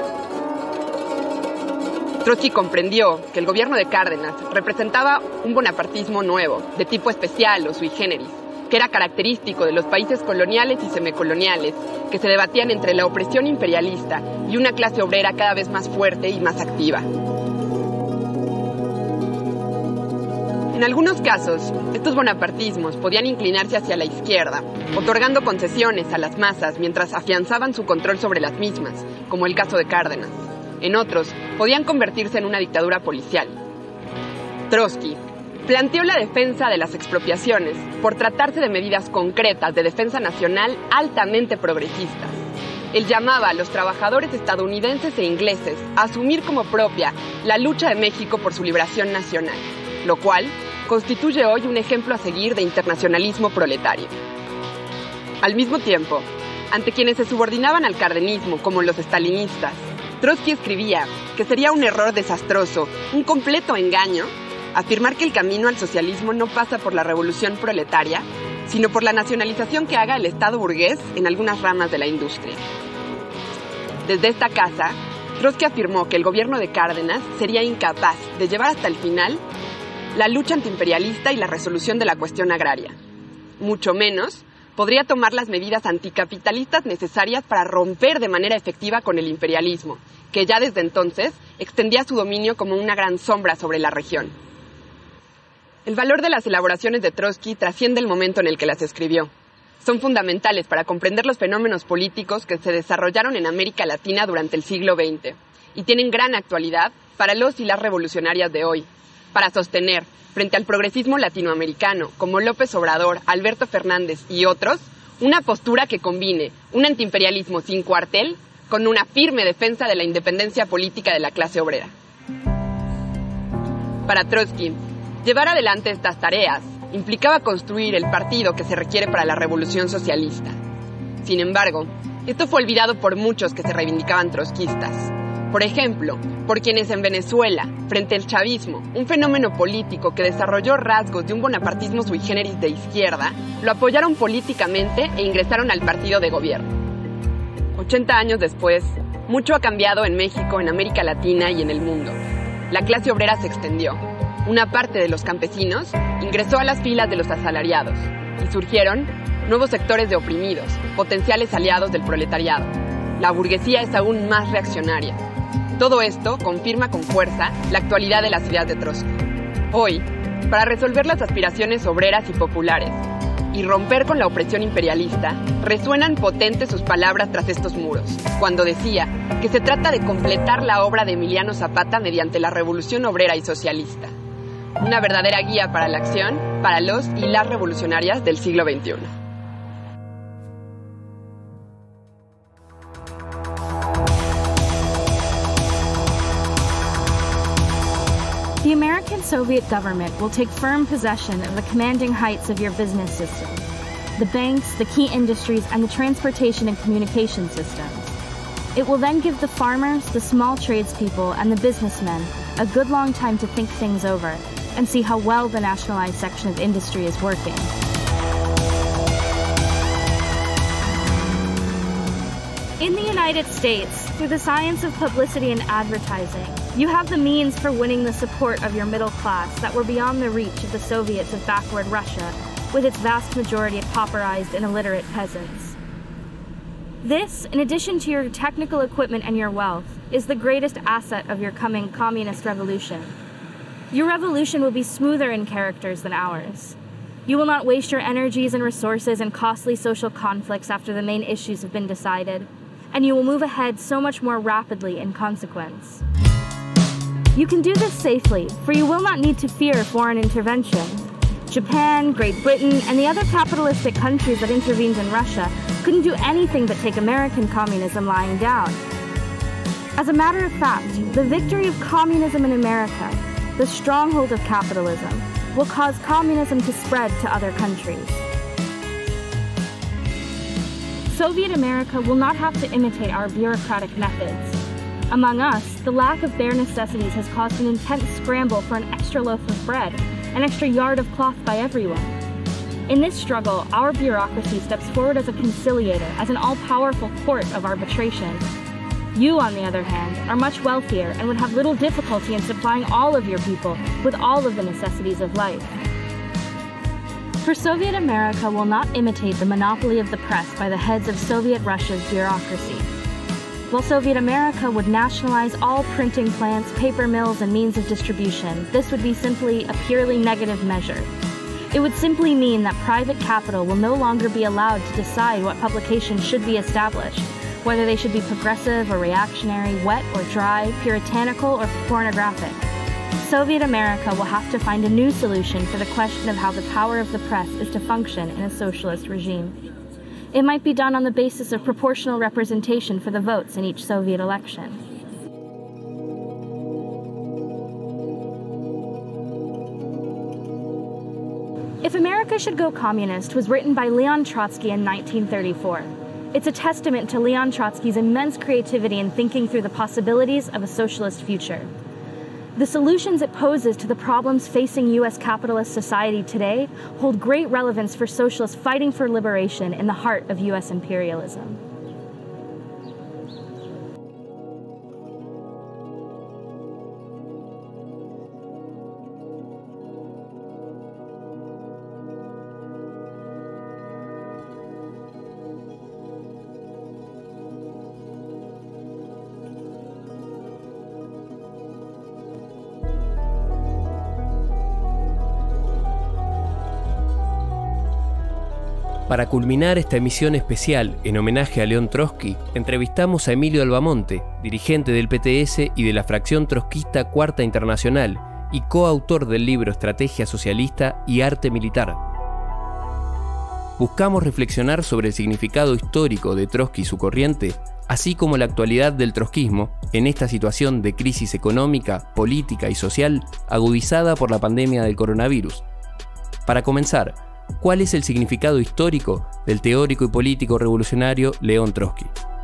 Trotsky comprendió que el gobierno de Cárdenas representaba un bonapartismo nuevo, de tipo especial o sui generis, que era característico de los países coloniales y semicoloniales, que se debatían entre la opresión imperialista y una clase obrera cada vez más fuerte y más activa. En algunos casos, estos bonapartismos podían inclinarse hacia la izquierda, otorgando concesiones a las masas mientras afianzaban su control sobre las mismas, como el caso de Cárdenas. En otros, podían convertirse en una dictadura policial. Trotsky planteó la defensa de las expropiaciones por tratarse de medidas concretas de defensa nacional altamente progresistas. Él llamaba a los trabajadores estadounidenses e ingleses a asumir como propia la lucha de México por su liberación nacional, lo cual constituye hoy un ejemplo a seguir de internacionalismo proletario. Al mismo tiempo, ante quienes se subordinaban al cardenismo como los estalinistas, Trotsky escribía que sería un error desastroso, un completo engaño, afirmar que el camino al socialismo no pasa por la revolución proletaria, sino por la nacionalización que haga el Estado burgués en algunas ramas de la industria. Desde esta casa, Trotsky afirmó que el gobierno de Cárdenas sería incapaz de llevar hasta el final la lucha antiimperialista y la resolución de la cuestión agraria. Mucho menos podría tomar las medidas anticapitalistas necesarias para romper de manera efectiva con el imperialismo, que ya desde entonces extendía su dominio como una gran sombra sobre la región. El valor de las elaboraciones de Trotsky trasciende el momento en el que las escribió. Son fundamentales para comprender los fenómenos políticos que se desarrollaron en América Latina durante el siglo XX y tienen gran actualidad para los y las revolucionarias de hoy, para sostener, frente al progresismo latinoamericano, como López Obrador, Alberto Fernández y otros, una postura que combine un antiimperialismo sin cuartel con una firme defensa de la independencia política de la clase obrera. Para Trotsky, llevar adelante estas tareas implicaba construir el partido que se requiere para la revolución socialista. Sin embargo, esto fue olvidado por muchos que se reivindicaban trotskistas. Por ejemplo, por quienes en Venezuela, frente al chavismo, un fenómeno político que desarrolló rasgos de un bonapartismo sui generis de izquierda, lo apoyaron políticamente e ingresaron al partido de gobierno. 80 años después, mucho ha cambiado en México, en América Latina y en el mundo. La clase obrera se extendió. Una parte de los campesinos ingresó a las filas de los asalariados y surgieron nuevos sectores de oprimidos, potenciales aliados del proletariado. La burguesía es aún más reaccionaria. Todo esto confirma con fuerza la actualidad de las ideas de Trotsky. Hoy, para resolver las aspiraciones obreras y populares y romper con la opresión imperialista, resuenan potentes sus palabras tras estos muros, cuando decía que se trata de completar la obra de Emiliano Zapata mediante la revolución obrera y socialista. Una verdadera guía para la acción para los y las revolucionarias del siglo XXI.
The American Soviet government will take firm possession of the commanding heights of your business system, the banks, the key industries, and the transportation and communication systems. It will then give the farmers, the small tradespeople, and the businessmen a good long time to think things over and see how well the nationalized section of industry is working. In the United States, through the science of publicity and advertising, you have the means for winning the support of your middle class that were beyond the reach of the Soviets of backward Russia, with its vast majority of pauperized and illiterate peasants. This, in addition to your technical equipment and your wealth, is the greatest asset of your coming communist revolution. Your revolution will be smoother in characters than ours. You will not waste your energies and resources in costly social conflicts after the main issues have been decided, and you will move ahead so much more rapidly in consequence. You can do this safely, for you will not need to fear foreign intervention. Japan, Great Britain, and the other capitalistic countries that intervened in Russia couldn't do anything but take American communism lying down. As a matter of fact, the victory of communism in America, the stronghold of capitalism, will cause communism to spread to other countries. Soviet America will not have to imitate our bureaucratic methods. Among us, the lack of bare necessities has caused an intense scramble for an extra loaf of bread, an extra yard of cloth by everyone. In this struggle, our bureaucracy steps forward as a conciliator, as an all-powerful court of arbitration. You, on the other hand, are much wealthier and would have little difficulty in supplying all of your people with all of the necessities of life. For Soviet America will not imitate the monopoly of the press by the heads of Soviet Russia's bureaucracy. While Soviet America would nationalize all printing plants, paper mills, and means of distribution, this would be simply a purely negative measure. It would simply mean that private capital will no longer be allowed to decide what publications should be established, whether they should be progressive or reactionary, wet or dry, puritanical or pornographic. Soviet America will have to find a new solution for the question of how the power of the press is to function in a socialist regime. It might be done on the basis of proportional representation for the votes in each Soviet election. If America Should Go Communist was written by Leon Trotsky in 1934. It's a testament to Leon Trotsky's immense creativity in thinking through the possibilities of a socialist future. The solutions it poses to the problems facing U.S. capitalist society today hold great relevance for socialists fighting for liberation in the heart of U.S. imperialism.
Para culminar esta emisión especial en homenaje a León Trotsky, entrevistamos a Emilio Albamonte, dirigente del PTS y de la fracción trotskista Cuarta Internacional y coautor del libro Estrategia Socialista y Arte Militar. Buscamos reflexionar sobre el significado histórico de Trotsky y su corriente, así como la actualidad del trotskismo en esta situación de crisis económica, política y social agudizada por la pandemia del coronavirus. Para comenzar, ¿cuál es el significado histórico del teórico y político revolucionario León Trotsky?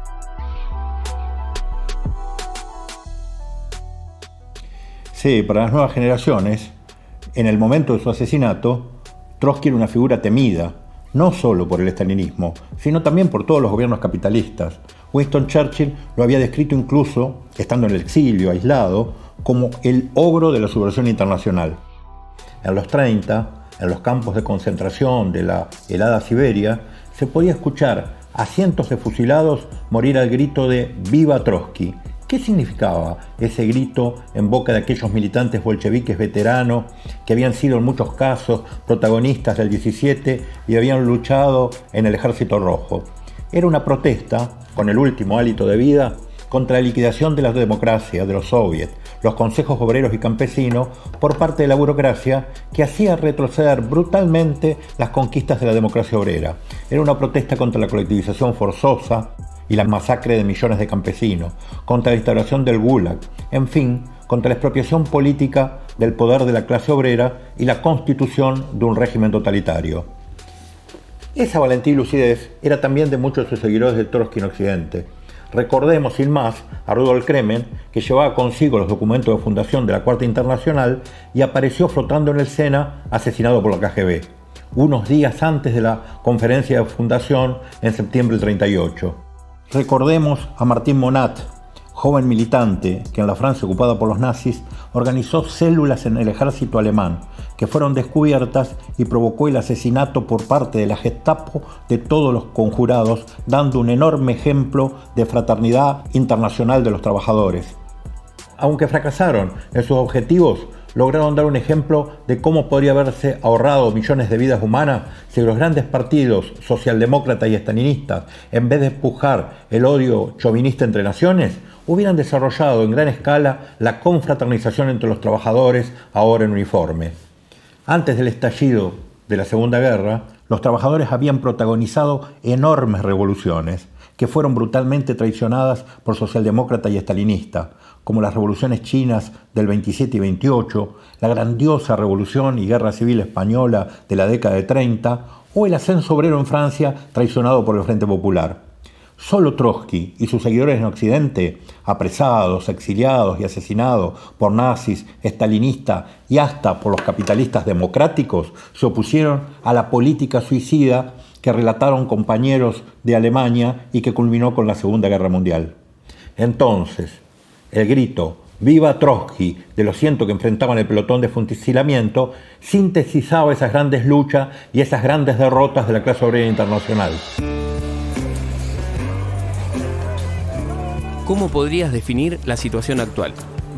Sí, para las nuevas generaciones, en el momento de su asesinato, Trotsky era una figura temida, no solo por el estalinismo, sino también por todos los gobiernos capitalistas. Winston Churchill lo había descrito incluso, estando en el exilio, aislado, como el ogro de la subversión internacional. En los 30, en los campos de concentración de la helada Siberia, se podía escuchar a cientos de fusilados morir al grito de ¡Viva Trotsky! ¿Qué significaba ese grito en boca de aquellos militantes bolcheviques veteranos que habían sido en muchos casos protagonistas del 17 y habían luchado en el Ejército Rojo? Era una protesta, con el último hálito de vida, contra la liquidación de la democracia, de los soviets, los consejos obreros y campesinos por parte de la burocracia que hacía retroceder brutalmente las conquistas de la democracia obrera. Era una protesta contra la colectivización forzosa y la masacre de millones de campesinos, contra la instauración del Gulag, en fin, contra la expropiación política del poder de la clase obrera y la constitución de un régimen totalitario. Esa valentía y lucidez era también de muchos de sus seguidores de Trotsky en Occidente. Recordemos sin más a Rudolf Kremen, que llevaba consigo los documentos de fundación de la Cuarta Internacional y apareció flotando en el Sena asesinado por la KGB, unos días antes de la conferencia de fundación en septiembre del 38. Recordemos a Martín Monat, joven militante que en la Francia ocupada por los nazis organizó células en el ejército alemán que fueron descubiertas y provocó el asesinato por parte de la Gestapo de todos los conjurados, dando un enorme ejemplo de fraternidad internacional de los trabajadores. Aunque fracasaron en sus objetivos, lograron dar un ejemplo de cómo podría haberse ahorrado millones de vidas humanas si los grandes partidos socialdemócratas y estalinistas, en vez de empujar el odio chauvinista entre naciones, hubieran desarrollado en gran escala la confraternización entre los trabajadores ahora en uniforme. Antes del estallido de la Segunda Guerra, los trabajadores habían protagonizado enormes revoluciones que fueron brutalmente traicionadas por socialdemócratas y estalinistas, como las revoluciones chinas del 27 y 28, la grandiosa revolución y guerra civil española de la década de 30 o el ascenso obrero en Francia traicionado por el Frente Popular. Solo Trotsky y sus seguidores en Occidente, apresados, exiliados y asesinados por nazis, estalinistas y hasta por los capitalistas democráticos, se opusieron a la política suicida que relataron compañeros de Alemania y que culminó con la Segunda Guerra Mundial. Entonces, el grito «¡Viva Trotsky!» de los cientos que enfrentaban el pelotón de fusilamiento sintetizaba esas grandes luchas y esas grandes derrotas de la clase obrera internacional.
¿Cómo podrías definir la situación actual?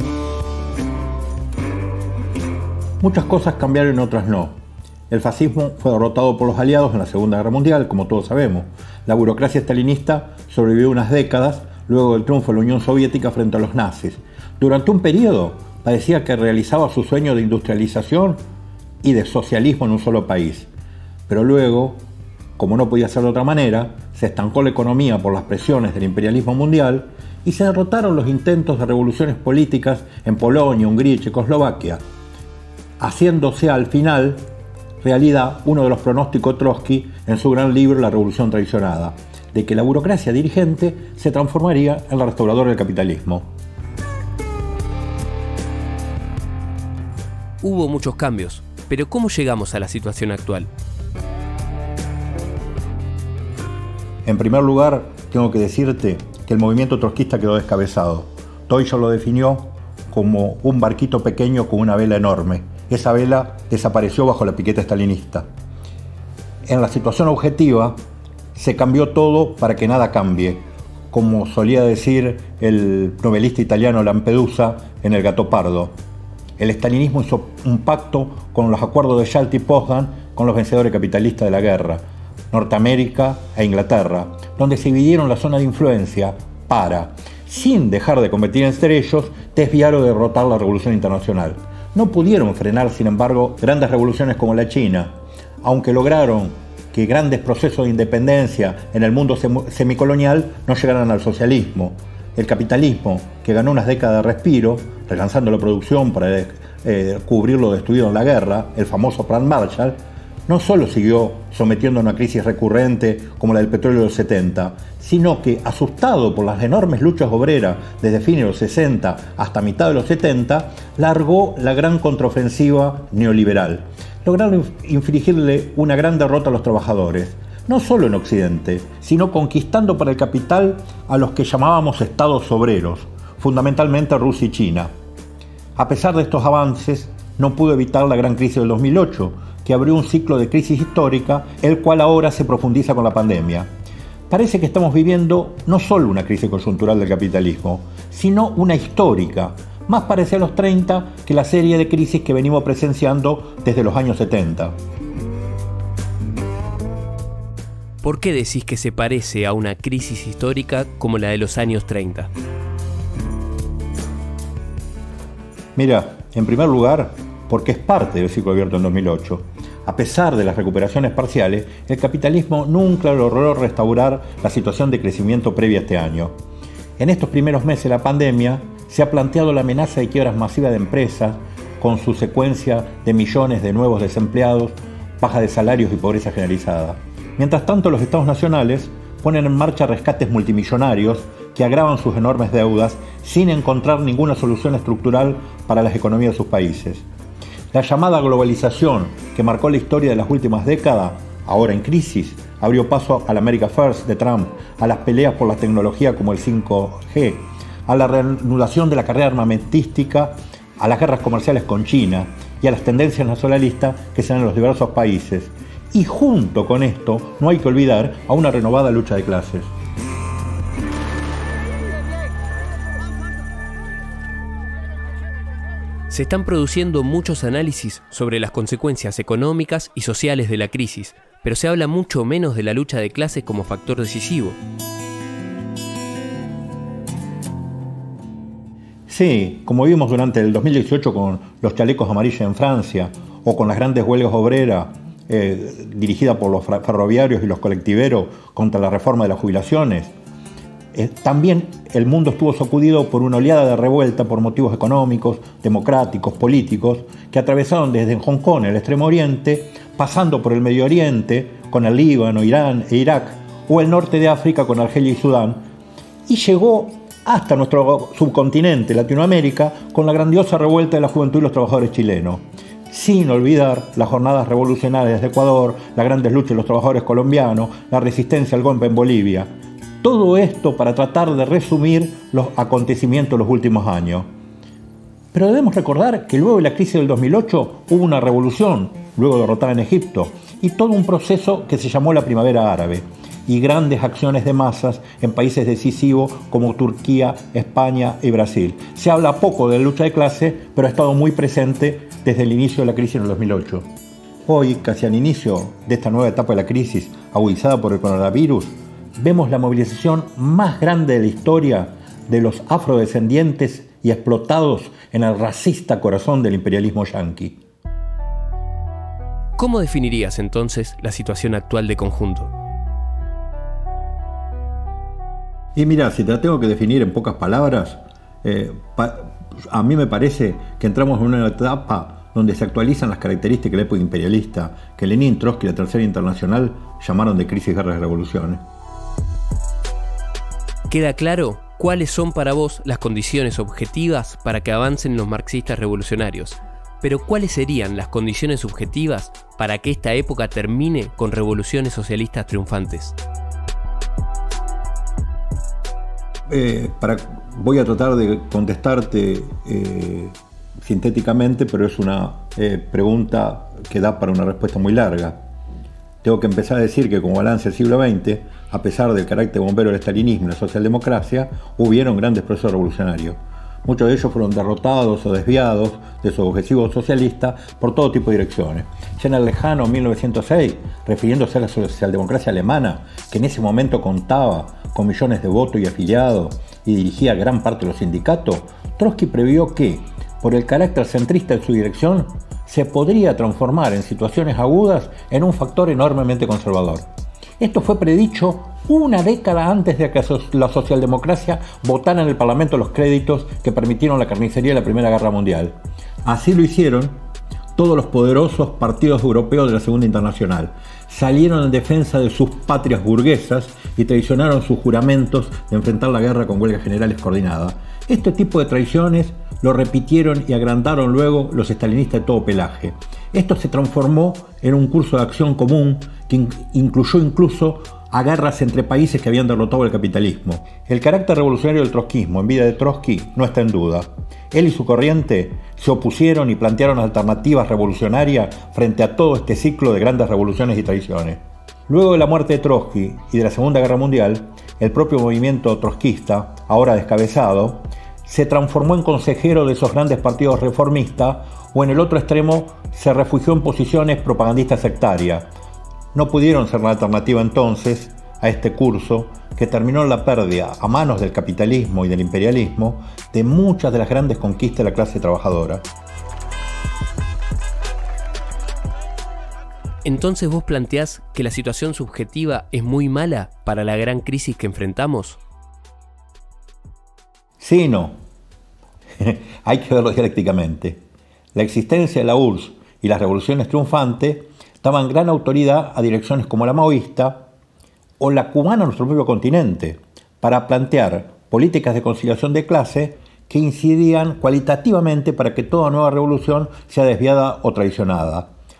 Muchas cosas cambiaron y otras no. El fascismo fue derrotado por los aliados en la Segunda Guerra Mundial, como todos sabemos. La burocracia estalinista sobrevivió unas décadas luego del triunfo de la Unión Soviética frente a los nazis. Durante un periodo parecía que realizaba su sueño de industrialización y de socialismo en un solo país. Pero luego, como no podía ser de otra manera, se estancó la economía por las presiones del imperialismo mundial y se derrotaron los intentos de revoluciones políticas en Polonia, Hungría y Checoslovaquia, haciéndose al final realidad uno de los pronósticos de Trotsky en su gran libro La Revolución Traicionada, de que la burocracia dirigente se transformaría en la restauradora del capitalismo.
Hubo muchos cambios, pero ¿cómo llegamos a la situación actual?
En primer lugar, tengo que decirte que el movimiento trotskista quedó descabezado. Toya lo definió como un barquito pequeño con una vela enorme. Esa vela desapareció bajo la piqueta stalinista. En la situación objetiva, se cambió todo para que nada cambie, como solía decir el novelista italiano Lampedusa en El Gato Pardo. El estalinismo hizo un pacto con los acuerdos de Yalta y Potsdam con los vencedores capitalistas de la guerra, Norteamérica e Inglaterra, donde se dividieron la zona de influencia para, sin dejar de competir entre ellos, desviar o derrotar la revolución internacional. No pudieron frenar, sin embargo, grandes revoluciones como la China, aunque lograron que grandes procesos de independencia en el mundo semicolonial no llegaran al socialismo. El capitalismo, que ganó unas décadas de respiro, relanzando la producción para cubrir lo destruido en la guerra, el famoso Plan Marshall, no solo siguió sometiendo a una crisis recurrente como la del petróleo de los 70, sino que, asustado por las enormes luchas obreras desde fines de los 60 hasta mitad de los 70, largó la gran contraofensiva neoliberal. Lograron infligirle una gran derrota a los trabajadores, no solo en Occidente, sino conquistando para el capital a los que llamábamos estados obreros, fundamentalmente Rusia y China. A pesar de estos avances, no pudo evitar la gran crisis del 2008, que abrió un ciclo de crisis histórica, el cual ahora se profundiza con la pandemia. Parece que estamos viviendo no solo una crisis coyuntural del capitalismo, sino una histórica, más parecida a los 30 que la serie de crisis que venimos presenciando desde los años 70.
¿Por qué decís que se parece a una crisis histórica como la de los años 30?
Mira, en primer lugar, porque es parte del ciclo abierto en 2008. A pesar de las recuperaciones parciales, el capitalismo nunca logró restaurar la situación de crecimiento previa a este año. En estos primeros meses de la pandemia, se ha planteado la amenaza de quiebras masivas de empresas, con su secuencia de millones de nuevos desempleados, baja de salarios y pobreza generalizada. Mientras tanto, los estados nacionales ponen en marcha rescates multimillonarios que agravan sus enormes deudas sin encontrar ninguna solución estructural para las economías de sus países. La llamada globalización, que marcó la historia de las últimas décadas, ahora en crisis, abrió paso al America First de Trump, a las peleas por la tecnología como el 5G, a la reanudación de la carrera armamentística, a las guerras comerciales con China y a las tendencias nacionalistas que se dan en los diversos países. Y junto con esto, no hay que olvidar a una renovada lucha de clases.
Se están produciendo muchos análisis sobre las consecuencias económicas y sociales de la crisis, pero se habla mucho menos de la lucha de clases como factor decisivo.
Sí, como vimos durante el 2018 con los chalecos amarillos en Francia, o con las grandes huelgas obreras dirigidas por los ferroviarios y los colectiveros contra la reforma de las jubilaciones. También el mundo estuvo sacudido por una oleada de revuelta por motivos económicos, democráticos, políticos, que atravesaron desde Hong Kong, el Extremo Oriente, pasando por el Medio Oriente, con el Líbano, Irán e Irak, o el norte de África con Argelia y Sudán, y llegó hasta nuestro subcontinente, Latinoamérica, con la grandiosa revuelta de la juventud y los trabajadores chilenos. Sin olvidar las jornadas revolucionarias de Ecuador, las grandes luchas de los trabajadores colombianos, la resistencia al golpe en Bolivia. Todo esto para tratar de resumir los acontecimientos de los últimos años. Pero debemos recordar que luego de la crisis del 2008 hubo una revolución, luego de derrotada en Egipto, y todo un proceso que se llamó la Primavera Árabe, y grandes acciones de masas en países decisivos como Turquía, España y Brasil. Se habla poco de la lucha de clase, pero ha estado muy presente desde el inicio de la crisis en el 2008. Hoy, casi al inicio de esta nueva etapa de la crisis, agudizada por el coronavirus, vemos la movilización más grande de la historia de los afrodescendientes y explotados en el racista corazón del imperialismo yanqui.
¿Cómo definirías entonces la situación actual de conjunto?
Y mira, si te la tengo que definir en pocas palabras, a mí me parece que entramos en una etapa donde se actualizan las características de la época imperialista que Lenin, Trotsky y la Tercera Internacional llamaron de crisis, guerras y revoluciones.
¿Queda claro cuáles son para vos las condiciones objetivas para que avancen los marxistas revolucionarios? Pero ¿cuáles serían las condiciones subjetivas para que esta época termine con revoluciones socialistas triunfantes?
Voy a tratar de contestarte sintéticamente, pero es una pregunta que da para una respuesta muy larga. Tengo que empezar a decir que como balance del siglo XX, a pesar del carácter bombero del estalinismo y la socialdemocracia, hubieron grandes procesos revolucionarios. Muchos de ellos fueron derrotados o desviados de su objetivo socialista por todo tipo de direcciones. Ya en el lejano 1906, refiriéndose a la socialdemocracia alemana, que en ese momento contaba con millones de votos y afiliados y dirigía gran parte de los sindicatos, Trotsky previó que, por el carácter centrista de su dirección, se podría transformar en situaciones agudas en un factor enormemente conservador. Esto fue predicho una década antes de que la socialdemocracia votara en el Parlamento los créditos que permitieron la carnicería de la Primera Guerra Mundial. Así lo hicieron todos los poderosos partidos europeos de la Segunda Internacional. Salieron en defensa de sus patrias burguesas y traicionaron sus juramentos de enfrentar la guerra con huelgas generales coordinadas. Este tipo de traiciones lo repitieron y agrandaron luego los estalinistas de todo pelaje. Esto se transformó en un curso de acción común que incluyó incluso a guerras entre países que habían derrotado el capitalismo. El carácter revolucionario del trotskismo en vida de Trotsky no está en duda. Él y su corriente se opusieron y plantearon alternativas revolucionarias frente a todo este ciclo de grandes revoluciones y traiciones. Luego de la muerte de Trotsky y de la Segunda Guerra Mundial, el propio movimiento trotskista, ahora descabezado, se transformó en consejero de esos grandes partidos reformistas o en el otro extremo se refugió en posiciones propagandistas sectarias. No pudieron ser una alternativa entonces a este curso que terminó en la pérdida a manos del capitalismo y del imperialismo de muchas de las grandes conquistas de la clase trabajadora.
Entonces vos planteás que la situación subjetiva es muy mala para la gran crisis que enfrentamos.
Sí y no. Hay que verlo dialécticamente. La existencia de la URSS y las revoluciones triunfantes daban gran autoridad a direcciones como la maoísta o la cubana en nuestro propio continente para plantear políticas de conciliación de clase que incidían cualitativamente para que toda nueva revolución sea desviada o traicionada.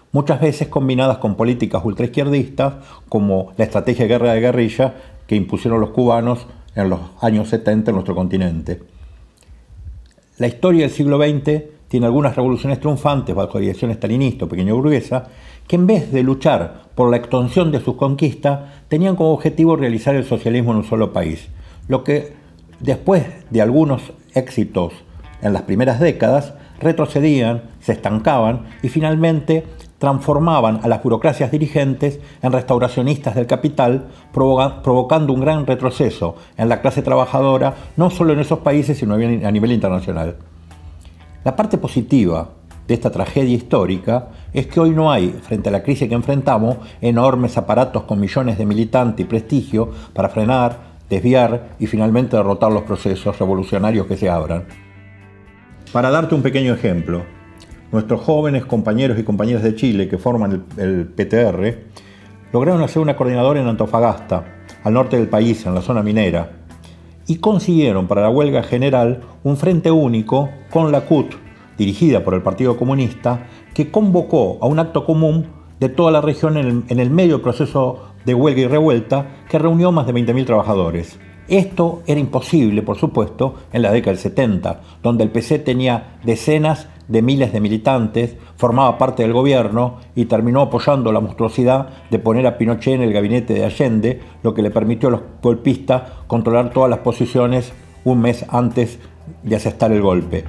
muchas veces combinadas con políticas ultraizquierdistas como la estrategia de guerra de guerrilla que impusieron los cubanos en los años 70 en nuestro continente. La historia del siglo XX tiene algunas revoluciones triunfantes bajo dirección stalinista o pequeña burguesa que en vez de luchar por la extensión de sus conquistas tenían como objetivo realizar el socialismo en un solo país, lo que después de algunos éxitos en las primeras décadas retrocedían, se estancaban y finalmente transformaban a las burocracias dirigentes en restauracionistas del capital, provocando un gran retroceso en la clase trabajadora, no solo en esos países, sino a nivel internacional. La parte positiva de esta tragedia histórica es que hoy no hay, frente a la crisis que enfrentamos, enormes aparatos con millones de militantes y prestigio para frenar, desviar y finalmente derrotar los procesos revolucionarios que se abran. Para darte un pequeño ejemplo, nuestros jóvenes compañeros y compañeras de Chile que forman el PTR lograron hacer una coordinadora en Antofagasta, al norte del país, en la zona minera, y consiguieron para la huelga general un frente único con la CUT, dirigida por el Partido Comunista, que convocó a un acto común de toda la región en el medio proceso de huelga y revuelta que reunió más de 20.000 trabajadores. Esto era imposible, por supuesto, en la década del 70, donde el PC tenía decenas de miles de militantes, formaba parte del gobierno y terminó apoyando la monstruosidad de poner a Pinochet en el gabinete de Allende, lo que le permitió a los golpistas controlar todas las posiciones un mes antes de asestar el golpe.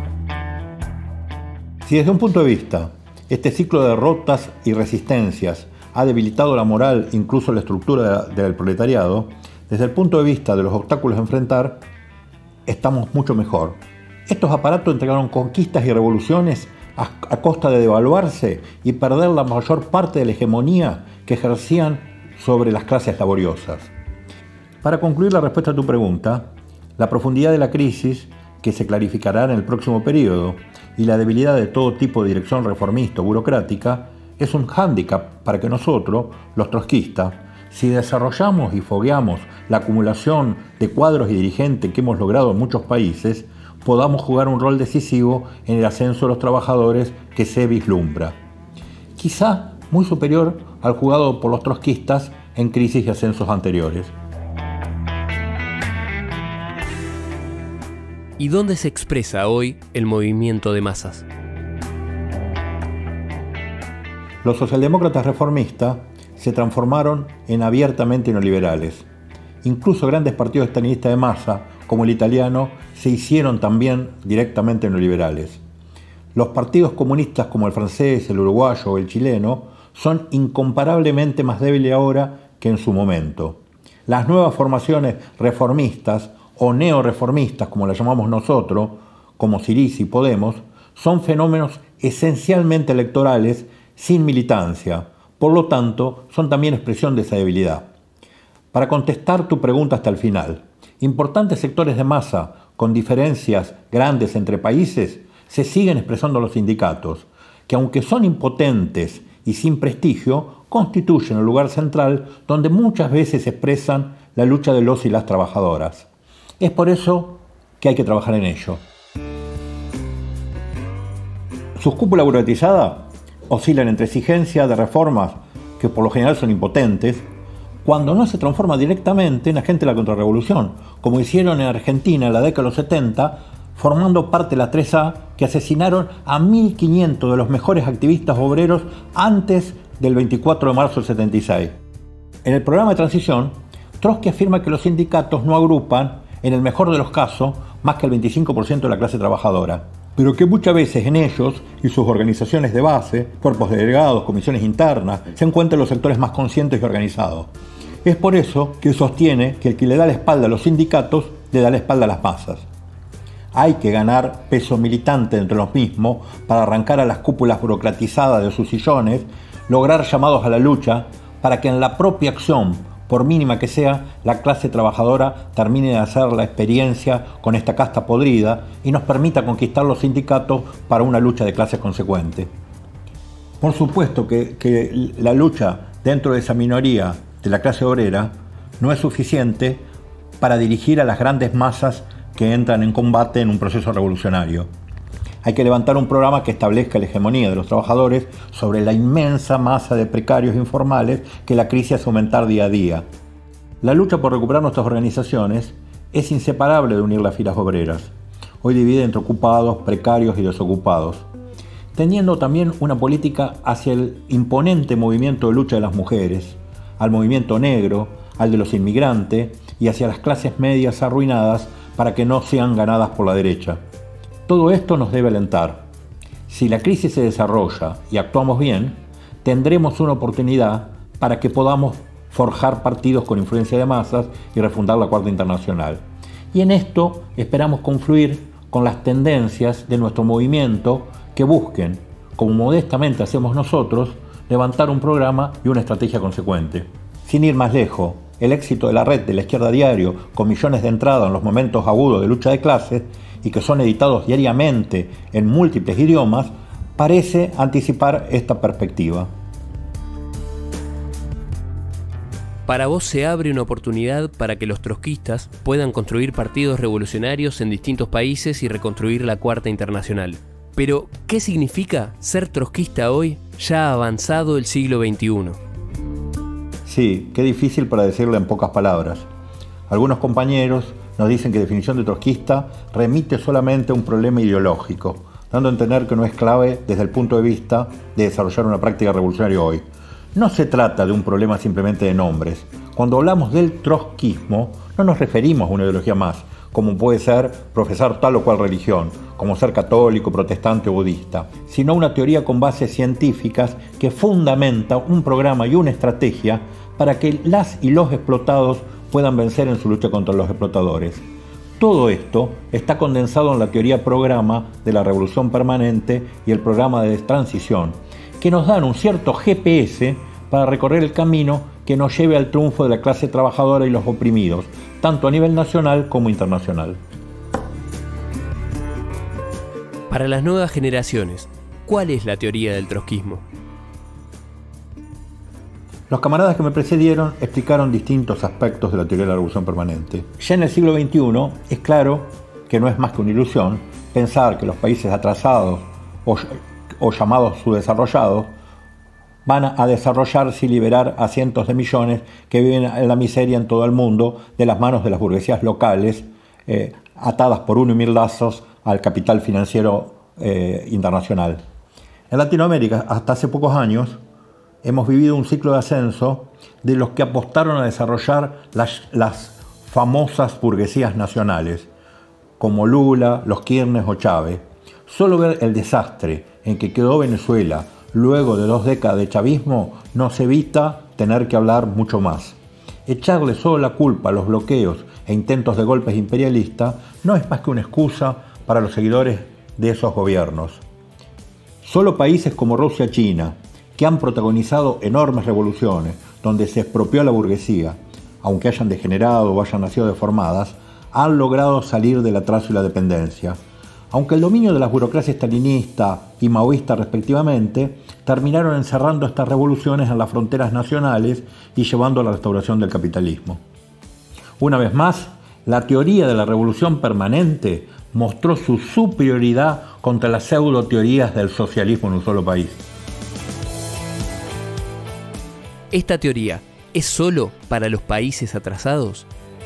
Si desde un punto de vista este ciclo de derrotas y resistencias ha debilitado la moral, incluso la estructura del proletariado, desde el punto de vista de los obstáculos a enfrentar, estamos mucho mejor. Estos aparatos entregaron conquistas y revoluciones a costa de devaluarse y perder la mayor parte de la hegemonía que ejercían sobre las clases laboriosas. Para concluir la respuesta a tu pregunta, la profundidad de la crisis, que se clarificará en el próximo periodo, y la debilidad de todo tipo de dirección reformista o burocrática, es un hándicap para que nosotros, los trotskistas, si desarrollamos y fogueamos la acumulación de cuadros y dirigentes que hemos logrado en muchos países, podamos jugar un rol decisivo en el ascenso de los trabajadores que se vislumbra. Quizá muy superior al jugado por los trotskistas en crisis y ascensos anteriores.
¿Y dónde se expresa hoy el movimiento de masas?
Los socialdemócratas reformistas se transformaron en abiertamente neoliberales. Incluso grandes partidos estalinistas de masa, como el italiano, se hicieron también directamente neoliberales. Los partidos comunistas como el francés, el uruguayo o el chileno son incomparablemente más débiles ahora que en su momento. Las nuevas formaciones reformistas o neoreformistas, como las llamamos nosotros, como Syriza y Podemos, son fenómenos esencialmente electorales sin militancia. Por lo tanto, son también expresión de esa debilidad. Para contestar tu pregunta hasta el final, importantes sectores de masa con diferencias grandes entre países se siguen expresando los sindicatos, que aunque son impotentes y sin prestigio, constituyen el lugar central donde muchas veces expresan la lucha de los y las trabajadoras. Es por eso que hay que trabajar en ello. Sus cúpulas burocratizadas oscilan entre exigencias de reformas que por lo general son impotentes, cuando no se transforma directamente en agente de la contrarrevolución, como hicieron en Argentina en la década de los 70, formando parte de la 3A, que asesinaron a 1.500 de los mejores activistas obreros antes del 24 de marzo del 76. En el programa de transición, Trotsky afirma que los sindicatos no agrupan, en el mejor de los casos, más que el 25% de la clase trabajadora, pero que muchas veces en ellos y sus organizaciones de base, cuerpos de delegados, comisiones internas, se encuentran los sectores más conscientes y organizados. Es por eso que sostiene que el que le da la espalda a los sindicatos le da la espalda a las masas. Hay que ganar peso militante entre los mismos para arrancar a las cúpulas burocratizadas de sus sillones, lograr llamados a la lucha para que en la propia acción, por mínima que sea, la clase trabajadora termine de hacer la experiencia con esta casta podrida y nos permita conquistar los sindicatos para una lucha de clases consecuente. Por supuesto que la lucha dentro de esa minoría de la clase obrera no es suficiente para dirigir a las grandes masas que entran en combate en un proceso revolucionario. Hay que levantar un programa que establezca la hegemonía de los trabajadores sobre la inmensa masa de precarios informales que la crisis hace aumentar día a día. La lucha por recuperar nuestras organizaciones es inseparable de unir las filas obreras, hoy dividida entre ocupados, precarios y desocupados, teniendo también una política hacia el imponente movimiento de lucha de las mujeres, al movimiento negro, al de los inmigrantes y hacia las clases medias arruinadas para que no sean ganadas por la derecha. Todo esto nos debe alentar. Si la crisis se desarrolla y actuamos bien, tendremos una oportunidad para que podamos forjar partidos con influencia de masas y refundar la Cuarta Internacional. Y en esto esperamos confluir con las tendencias de nuestro movimiento que busquen, como modestamente hacemos nosotros, levantar un programa y una estrategia consecuente. Sin ir más lejos, el éxito de la red de la Izquierda Diario, con millones de entradas en los momentos agudos de lucha de clases y que son editados diariamente en múltiples idiomas, parece anticipar esta perspectiva.
Para vos se abre una oportunidad para que los trotskistas puedan construir partidos revolucionarios en distintos países y reconstruir la Cuarta Internacional. Pero, ¿qué significa ser trotskista hoy, ya avanzado el siglo XXI?
Sí, qué difícil para decirlo en pocas palabras. Algunos compañeros nos dicen que la definición de trotskista remite solamente a un problema ideológico, dando a entender que no es clave desde el punto de vista de desarrollar una práctica revolucionaria hoy. No se trata de un problema simplemente de nombres. Cuando hablamos del trotskismo, no nos referimos a una ideología más, como puede ser profesar tal o cual religión, como ser católico, protestante o budista, sino una teoría con bases científicas que fundamenta un programa y una estrategia para que las y los explotados puedan vencer en su lucha contra los explotadores. Todo esto está condensado en la teoría programa de la revolución permanente y el programa de transición, que nos dan un cierto GPS para recorrer el camino que nos lleve al triunfo de la clase trabajadora y los oprimidos, tanto a nivel nacional como internacional.
Para las nuevas generaciones, ¿cuál es la teoría del trotskismo?
Los camaradas que me precedieron explicaron distintos aspectos de la teoría de la revolución permanente. Ya en el siglo XXI es claro que no es más que una ilusión pensar que los países atrasados o llamados subdesarrollados van a desarrollarse y liberar a cientos de millones que viven en la miseria en todo el mundo de las manos de las burguesías locales, atadas por uno y mil lazos al capital financiero internacional. En Latinoamérica, hasta hace pocos años, hemos vivido un ciclo de ascenso de los que apostaron a desarrollar las famosas burguesías nacionales, como Lula, los Kirchner o Chávez. Solo ver el desastre en que quedó Venezuela luego de 2 décadas de chavismo nos evita tener que hablar mucho más. Echarle solo la culpa a los bloqueos e intentos de golpes imperialistas no es más que una excusa para los seguidores de esos gobiernos. Solo países como Rusia y China, que han protagonizado enormes revoluciones donde se expropió a la burguesía, aunque hayan degenerado o hayan nacido deformadas, han logrado salir del atraso y la dependencia. Aunque el dominio de las burocracias stalinista y maoísta respectivamente terminaron encerrando estas revoluciones en las fronteras nacionales y llevando a la restauración del capitalismo. Una vez más, la teoría de la revolución permanente mostró su superioridad contra las pseudo-teorías del socialismo en un solo país.
¿Esta teoría es solo para los países atrasados?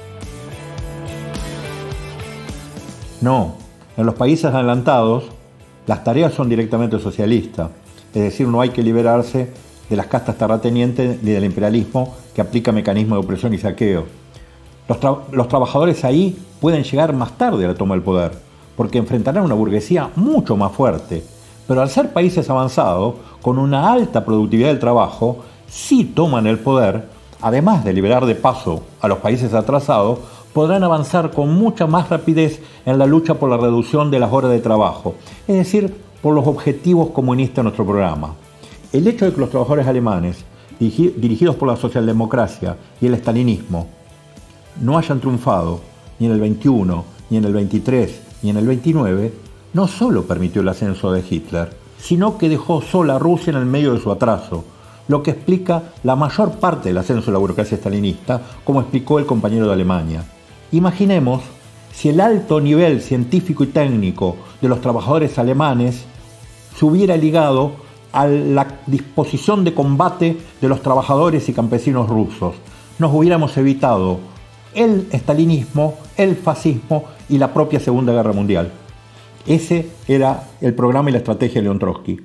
No, en los países adelantados las tareas son directamente socialistas, es decir, no hay que liberarse de las castas terratenientes ni del imperialismo que aplica mecanismos de opresión y saqueo. Los trabajadores ahí pueden llegar más tarde a la toma del poder, porque enfrentarán una burguesía mucho más fuerte, pero al ser países avanzados, con una alta productividad del trabajo, si toman el poder, además de liberar de paso a los países atrasados, podrán avanzar con mucha más rapidez en la lucha por la reducción de las horas de trabajo, es decir, por los objetivos comunistas de nuestro programa. El hecho de que los trabajadores alemanes, dirigidos por la socialdemocracia y el estalinismo, no hayan triunfado ni en el 21, ni en el 23, ni en el 29, no solo permitió el ascenso de Hitler, sino que dejó sola a Rusia en el medio de su atraso, lo que explica la mayor parte del ascenso de la burocracia estalinista, como explicó el compañero de Alemania. Imaginemos si el alto nivel científico y técnico de los trabajadores alemanes se hubiera ligado a la disposición de combate de los trabajadores y campesinos rusos. Nos hubiéramos evitado el estalinismo, el fascismo y la propia Segunda Guerra Mundial. Ese era el programa y la estrategia de León Trotsky.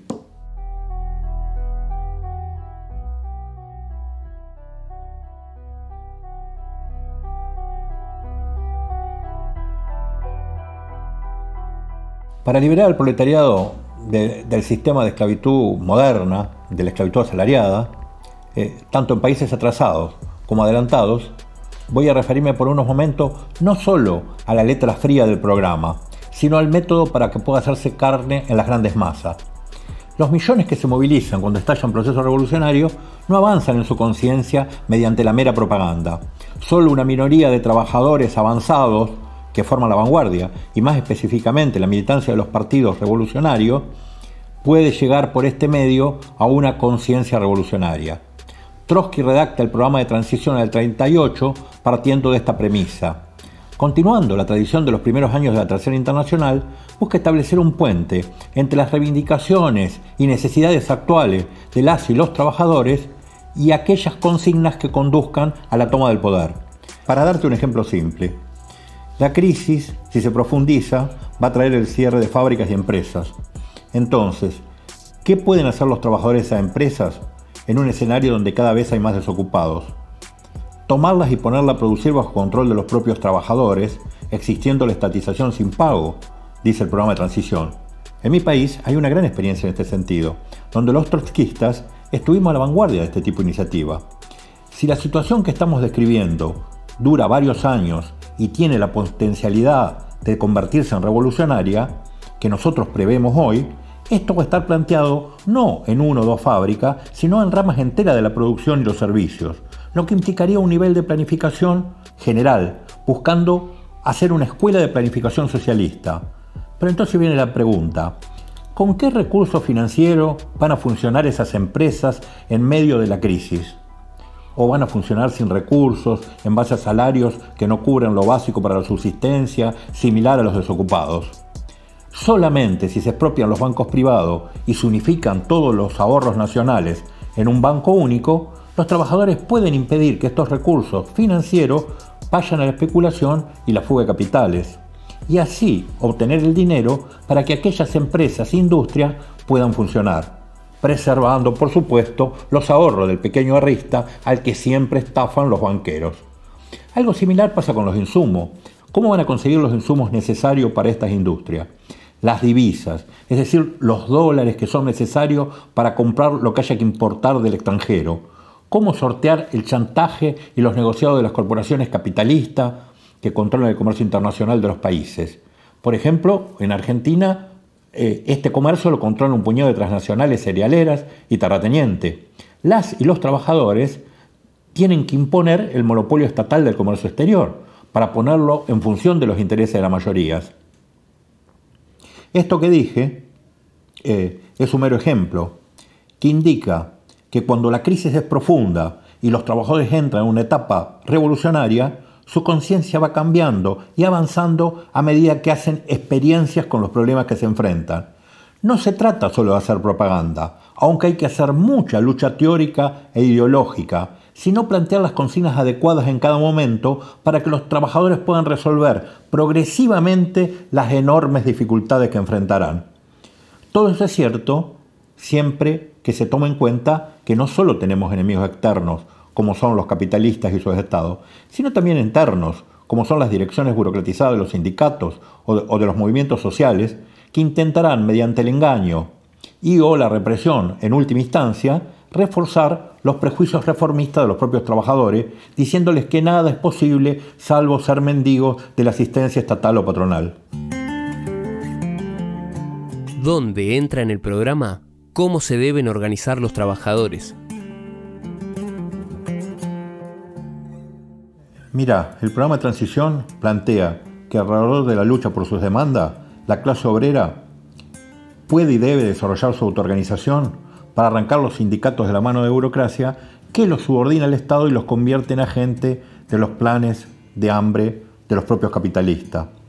Para liberar al proletariado del sistema de esclavitud moderna, de la esclavitud asalariada, tanto en países atrasados como adelantados, voy a referirme por unos momentos no solo a la letra fría del programa, sino al método para que pueda hacerse carne en las grandes masas. Los millones que se movilizan cuando estallan procesos revolucionarios no avanzan en su conciencia mediante la mera propaganda. Solo una minoría de trabajadores avanzados que forman la vanguardia, y más específicamente la militancia de los partidos revolucionarios, puede llegar por este medio a una conciencia revolucionaria. Trotsky redacta el programa de transición del 38 partiendo de esta premisa. Continuando la tradición de los primeros años de la Tercera Internacional, busca establecer un puente entre las reivindicaciones y necesidades actuales de las y los trabajadores y aquellas consignas que conduzcan a la toma del poder. Para darte un ejemplo simple, la crisis, si se profundiza, va a traer el cierre de fábricas y empresas. Entonces, ¿qué pueden hacer los trabajadores de esas empresas en un escenario donde cada vez hay más desocupados? Tomarlas y ponerlas a producir bajo control de los propios trabajadores, existiendo la estatización sin pago, dice el programa de transición. En mi país hay una gran experiencia en este sentido, donde los trotskistas estuvimos a la vanguardia de este tipo de iniciativa. Si la situación que estamos describiendo dura varios años y tiene la potencialidad de convertirse en revolucionaria, que nosotros prevemos hoy, esto va a estar planteado no en 1 o 2 fábricas, sino en ramas enteras de la producción y los servicios, lo que implicaría un nivel de planificación general, buscando hacer una escuela de planificación socialista. Pero entonces viene la pregunta, ¿con qué recursos financieros van a funcionar esas empresas en medio de la crisis? ¿O van a funcionar sin recursos, en base a salarios que no cubren lo básico para la subsistencia, similar a los desocupados? Solamente si se expropian los bancos privados y se unifican todos los ahorros nacionales en un banco único, los trabajadores pueden impedir que estos recursos financieros vayan a la especulación y la fuga de capitales, y así obtener el dinero para que aquellas empresas e industrias puedan funcionar, preservando, por supuesto, los ahorros del pequeño arrista al que siempre estafan los banqueros. Algo similar pasa con los insumos. ¿Cómo van a conseguir los insumos necesarios para estas industrias? Las divisas, es decir, los dólares que son necesarios para comprar lo que haya que importar del extranjero. ¿Cómo sortear el chantaje y los negociados de las corporaciones capitalistas que controlan el comercio internacional de los países? Por ejemplo, en Argentina, este comercio lo controla un puñado de transnacionales cerealeras y terratenientes. Las y los trabajadores tienen que imponer el monopolio estatal del comercio exterior para ponerlo en función de los intereses de las mayorías. Esto que dije es un mero ejemplo que indica que cuando la crisis es profunda y los trabajadores entran en una etapa revolucionaria, su conciencia va cambiando y avanzando a medida que hacen experiencias con los problemas que se enfrentan. No se trata solo de hacer propaganda, aunque hay que hacer mucha lucha teórica e ideológica, sino plantear las consignas adecuadas en cada momento para que los trabajadores puedan resolver progresivamente las enormes dificultades que enfrentarán. Todo eso es cierto siempre que se tome en cuenta que no solo tenemos enemigos externos, como son los capitalistas y sus estados, sino también internos, como son las direcciones burocratizadas de los sindicatos o de los movimientos sociales, que intentarán, mediante el engaño y o la represión, en última instancia, reforzar los prejuicios reformistas de los propios trabajadores, diciéndoles que nada es posible salvo ser mendigos de la asistencia estatal o patronal.
¿Dónde entra en el programa cómo se deben organizar los trabajadores?
Mira, el programa de transición plantea que alrededor de la lucha por sus demandas, la clase obrera puede y debe desarrollar su autoorganización para arrancar los sindicatos de la mano de burocracia que los subordina al Estado y los convierte en agentes de los planes de hambre de los propios capitalistas.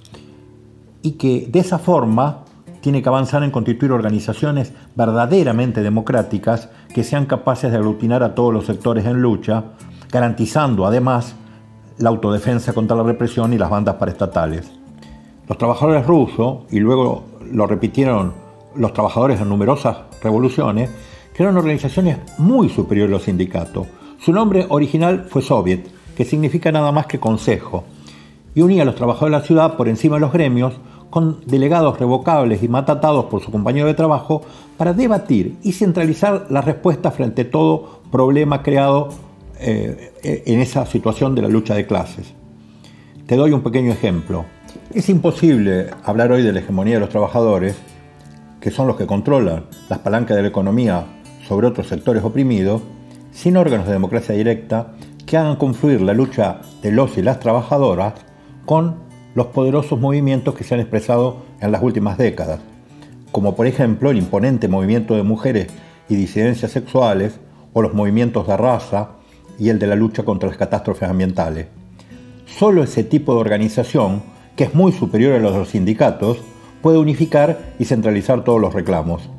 y que de esa forma tiene que avanzar en constituir organizaciones verdaderamente democráticas que sean capaces de aglutinar a todos los sectores en lucha, garantizando además la autodefensa contra la represión y las bandas paraestatales. Los trabajadores rusos, y luego lo repitieron los trabajadores en numerosas revoluciones, crearon organizaciones muy superiores a los sindicatos. Su nombre original fue Soviet, que significa nada más que consejo, y unía a los trabajadores de la ciudad por encima de los gremios con delegados revocables y matatados por su compañero de trabajo para debatir y centralizar las respuestas frente a todo problema creado en esa situación de la lucha de clases. Te doy un pequeño ejemplo. Es imposible hablar hoy de la hegemonía de los trabajadores, que son los que controlan las palancas de la economía sobre otros sectores oprimidos, sin órganos de democracia directa que hagan confluir la lucha de los y las trabajadoras con los poderosos movimientos que se han expresado en las últimas décadas, como por ejemplo el imponente movimiento de mujeres y disidencias sexuales, o los movimientos de raza y el de la lucha contra las catástrofes ambientales. Solo ese tipo de organización, que es muy superior a los de los sindicatos, puede unificar y centralizar todos los reclamos.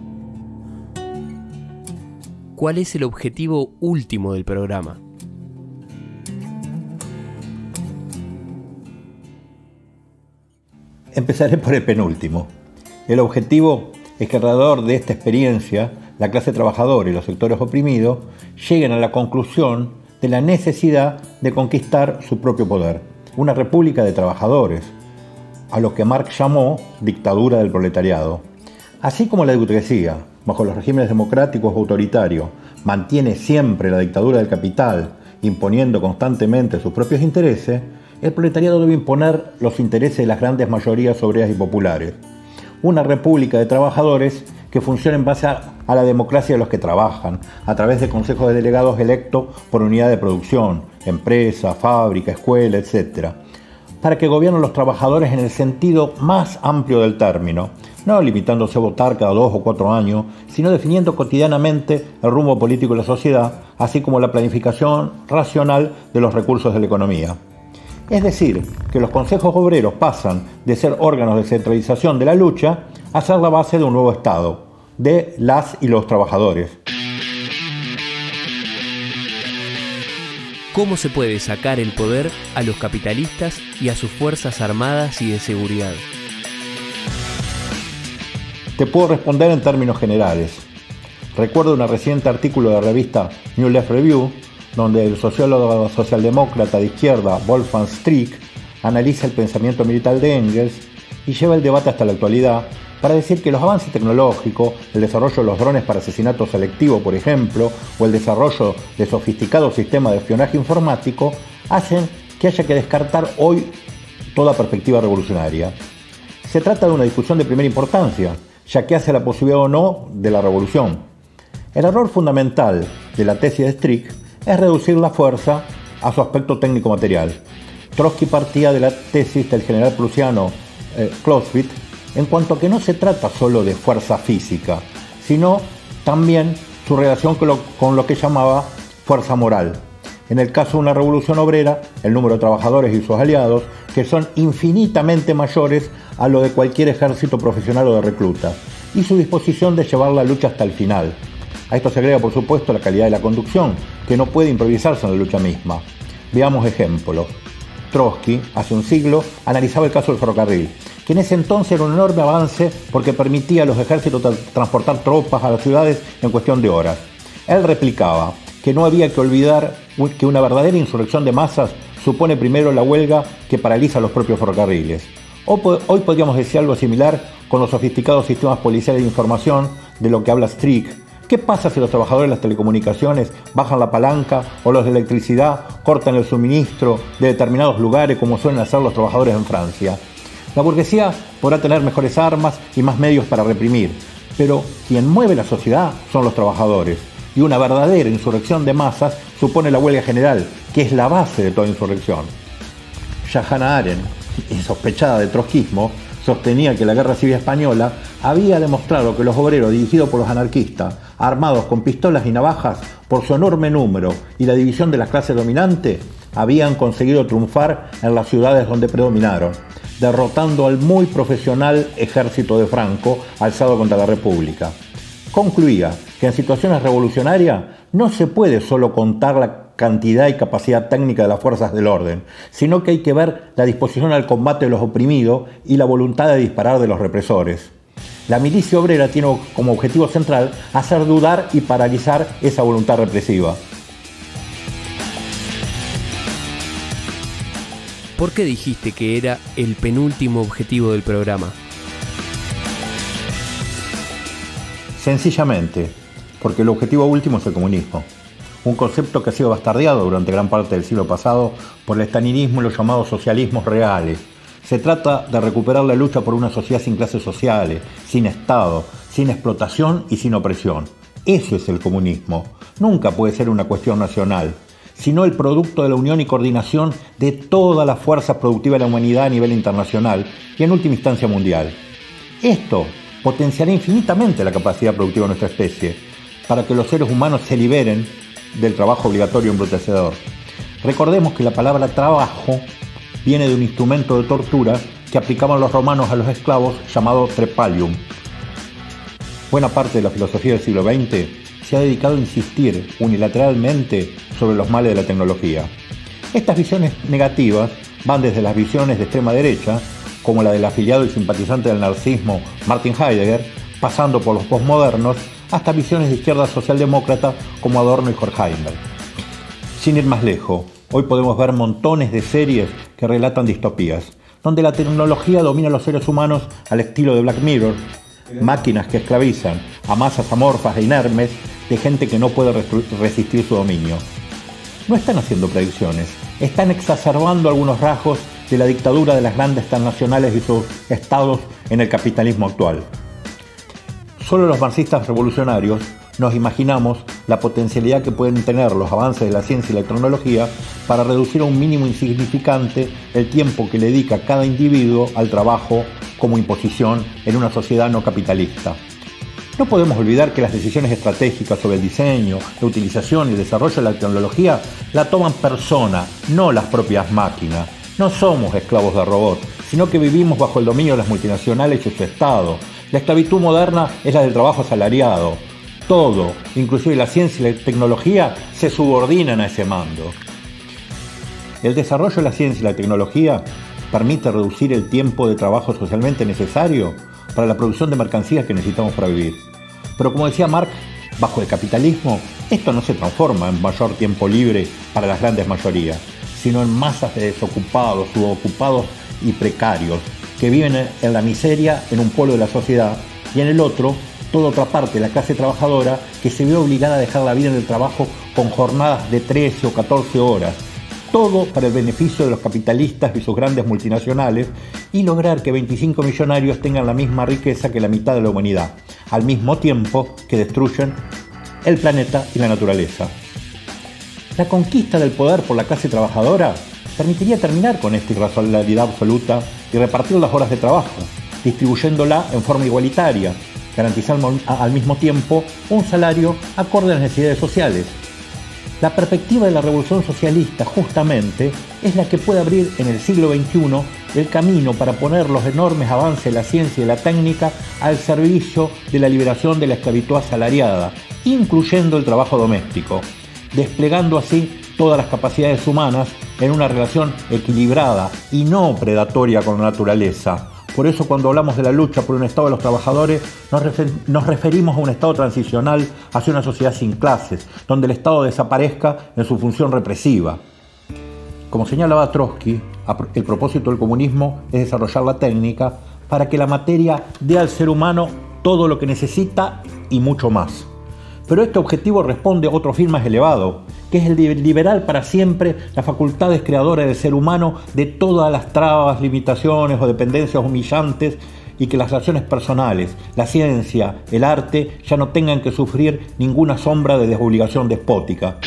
¿Cuál es el objetivo último del programa?
Empezaré por el penúltimo. El objetivo es que alrededor de esta experiencia, la clase trabajadora y los sectores oprimidos lleguen a la conclusión de la necesidad de conquistar su propio poder, una república de trabajadores, a lo que Marx llamó dictadura del proletariado. Así como la burguesía, bajo los regímenes democráticos o autoritarios, mantiene siempre la dictadura del capital, imponiendo constantemente sus propios intereses, el proletariado debe imponer los intereses de las grandes mayorías obreras y populares. Una república de trabajadores que funcione en base a la democracia de los que trabajan, a través de consejos de delegados electos por unidad de producción, empresa, fábrica, escuela, etc., para que gobiernen los trabajadores en el sentido más amplio del término, no limitándose a votar cada 2 o 4 años, sino definiendo cotidianamente el rumbo político de la sociedad, así como la planificación racional de los recursos de la economía. Es decir, que los consejos obreros pasan de ser órganos de centralización de la lucha a ser la base de un nuevo Estado, de las y los trabajadores.
¿Cómo se puede sacar el poder a los capitalistas y a sus fuerzas armadas y de seguridad?
Te puedo responder en términos generales. Recuerdo un reciente artículo de la revista New Left Review, donde el sociólogo socialdemócrata de izquierda Wolfgang Strick analiza el pensamiento militar de Engels y lleva el debate hasta la actualidad para decir que los avances tecnológicos, el desarrollo de los drones para asesinato selectivo, por ejemplo, o el desarrollo de sofisticados sistemas de espionaje informático, hacen que haya que descartar hoy toda perspectiva revolucionaria. Se trata de una discusión de primera importancia, ya que hace la posibilidad o no de la revolución. El error fundamental de la tesis de Strick es reducir la fuerza a su aspecto técnico-material. Trotsky partía de la tesis del general prusiano Clausewitz en cuanto a que no se trata solo de fuerza física, sino también su relación con lo que llamaba fuerza moral. En el caso de una revolución obrera, el número de trabajadores y sus aliados, que son infinitamente mayores a lo de cualquier ejército profesional o de reclutas, y su disposición de llevar la lucha hasta el final. A esto se agrega, por supuesto, la calidad de la conducción, que no puede improvisarse en la lucha misma. Veamos ejemplos. Trotsky, hace un siglo, analizaba el caso del ferrocarril, que en ese entonces era un enorme avance porque permitía a los ejércitos transportar tropas a las ciudades en cuestión de horas. Él replicaba que no había que olvidar que una verdadera insurrección de masas supone primero la huelga que paraliza los propios ferrocarriles. Hoy podríamos decir algo similar con los sofisticados sistemas policiales de información de lo que habla Strick. ¿Qué pasa si los trabajadores de las telecomunicaciones bajan la palanca o los de electricidad cortan el suministro de determinados lugares como suelen hacer los trabajadores en Francia? La burguesía podrá tener mejores armas y más medios para reprimir, pero quien mueve la sociedad son los trabajadores, y una verdadera insurrección de masas supone la huelga general, que es la base de toda insurrección. Ya Hannah Arendt, insospechada de trotskismo, sostenía que la Guerra Civil Española había demostrado que los obreros dirigidos por los anarquistas, armados con pistolas y navajas por su enorme número y la división de las clases dominantes, habían conseguido triunfar en las ciudades donde predominaron. derrotando al muy profesional ejército de Franco alzado contra la República. Concluía que en situaciones revolucionarias no se puede solo contar la cantidad y capacidad técnica de las fuerzas del orden, sino que hay que ver la disposición al combate de los oprimidos y la voluntad de disparar de los represores. La milicia obrera tiene como objetivo central hacer dudar y paralizar esa voluntad represiva.
¿Por qué dijiste que era el penúltimo objetivo del programa?
Sencillamente, porque el objetivo último es el comunismo. Un concepto que ha sido bastardeado durante gran parte del siglo pasado por el estalinismo y los llamados socialismos reales. Se trata de recuperar la lucha por una sociedad sin clases sociales, sin Estado, sin explotación y sin opresión. Eso es el comunismo. Nunca puede ser una cuestión nacional, sino el producto de la unión y coordinación de todas las fuerzas productivas de la humanidad a nivel internacional y en última instancia mundial. Esto potenciará infinitamente la capacidad productiva de nuestra especie, para que los seres humanos se liberen del trabajo obligatorio embrutecedor. Recordemos que la palabra trabajo viene de un instrumento de tortura que aplicaban los romanos a los esclavos llamado trepalium. Buena parte de la filosofía del siglo XX se ha dedicado a insistir unilateralmente sobre los males de la tecnología. Estas visiones negativas van desde las visiones de extrema derecha, como la del afiliado y simpatizante del nazismo Martin Heidegger, pasando por los posmodernos, hasta visiones de izquierda socialdemócrata como Adorno y Horkheimer. Sin ir más lejos, hoy podemos ver montones de series que relatan distopías, donde la tecnología domina a los seres humanos al estilo de Black Mirror, máquinas que esclavizan a masas amorfas e inermes de gente que no puede resistir su dominio. No están haciendo predicciones, están exacerbando algunos rasgos de la dictadura de las grandes transnacionales y sus estados en el capitalismo actual. Solo los marxistas revolucionarios nos imaginamos la potencialidad que pueden tener los avances de la ciencia y la tecnología para reducir a un mínimo insignificante el tiempo que le dedica cada individuo al trabajo como imposición en una sociedad no capitalista. No podemos olvidar que las decisiones estratégicas sobre el diseño, la utilización y el desarrollo de la tecnología la toman personas, no las propias máquinas. No somos esclavos de robots, sino que vivimos bajo el dominio de las multinacionales y su Estado. La esclavitud moderna es la del trabajo asalariado. Todo, inclusive la ciencia y la tecnología, se subordinan a ese mando. El desarrollo de la ciencia y la tecnología permite reducir el tiempo de trabajo socialmente necesario para la producción de mercancías que necesitamos para vivir. Pero como decía Marx, bajo el capitalismo, esto no se transforma en mayor tiempo libre para las grandes mayorías, sino en masas de desocupados, subocupados y precarios, que viven en la miseria en un polo de la sociedad y en el otro, toda otra parte, la clase trabajadora, que se ve obligada a dejar la vida en el trabajo con jornadas de 13 o 14 horas, todo para el beneficio de los capitalistas y sus grandes multinacionales y lograr que 25 millonarios tengan la misma riqueza que la mitad de la humanidad, al mismo tiempo que destruyen el planeta y la naturaleza. La conquista del poder por la clase trabajadora permitiría terminar con esta irracionalidad absoluta y repartir las horas de trabajo, distribuyéndola en forma igualitaria, garantizando al mismo tiempo un salario acorde a las necesidades sociales. La perspectiva de la revolución socialista justamente es la que puede abrir en el siglo XXI el camino para poner los enormes avances de la ciencia y la técnica al servicio de la liberación de la esclavitud asalariada, incluyendo el trabajo doméstico, desplegando así todas las capacidades humanas en una relación equilibrada y no predatoria con la naturaleza. Por eso cuando hablamos de la lucha por un Estado de los trabajadores, nos referimos a un Estado transicional hacia una sociedad sin clases, donde el Estado desaparezca en su función represiva. Como señalaba Trotsky, el propósito del comunismo es desarrollar la técnica para que la materia dé al ser humano todo lo que necesita y mucho más. Pero este objetivo responde a otro fin más elevado, que es el de liberar para siempre las facultades creadoras del ser humano de todas las trabas, limitaciones o dependencias humillantes y que las relaciones personales, la ciencia, el arte ya no tengan que sufrir ninguna sombra de desobligación despótica.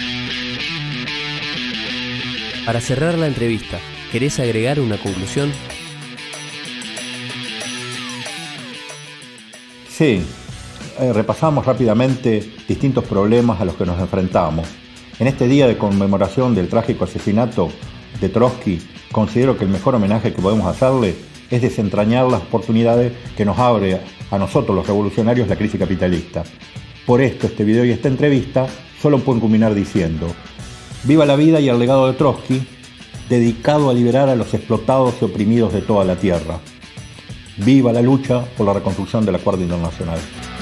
Para cerrar la entrevista, ¿querés agregar una conclusión?
Sí. Repasamos rápidamente distintos problemas a los que nos enfrentamos. En este día de conmemoración del trágico asesinato de Trotsky, considero que el mejor homenaje que podemos hacerle es desentrañar las oportunidades que nos abre a nosotros los revolucionarios la crisis capitalista. Por esto este video y esta entrevista solo pueden culminar diciendo: viva la vida y el legado de Trotsky, dedicado a liberar a los explotados y oprimidos de toda la tierra. Viva la lucha por la reconstrucción del Acuerdo Internacional.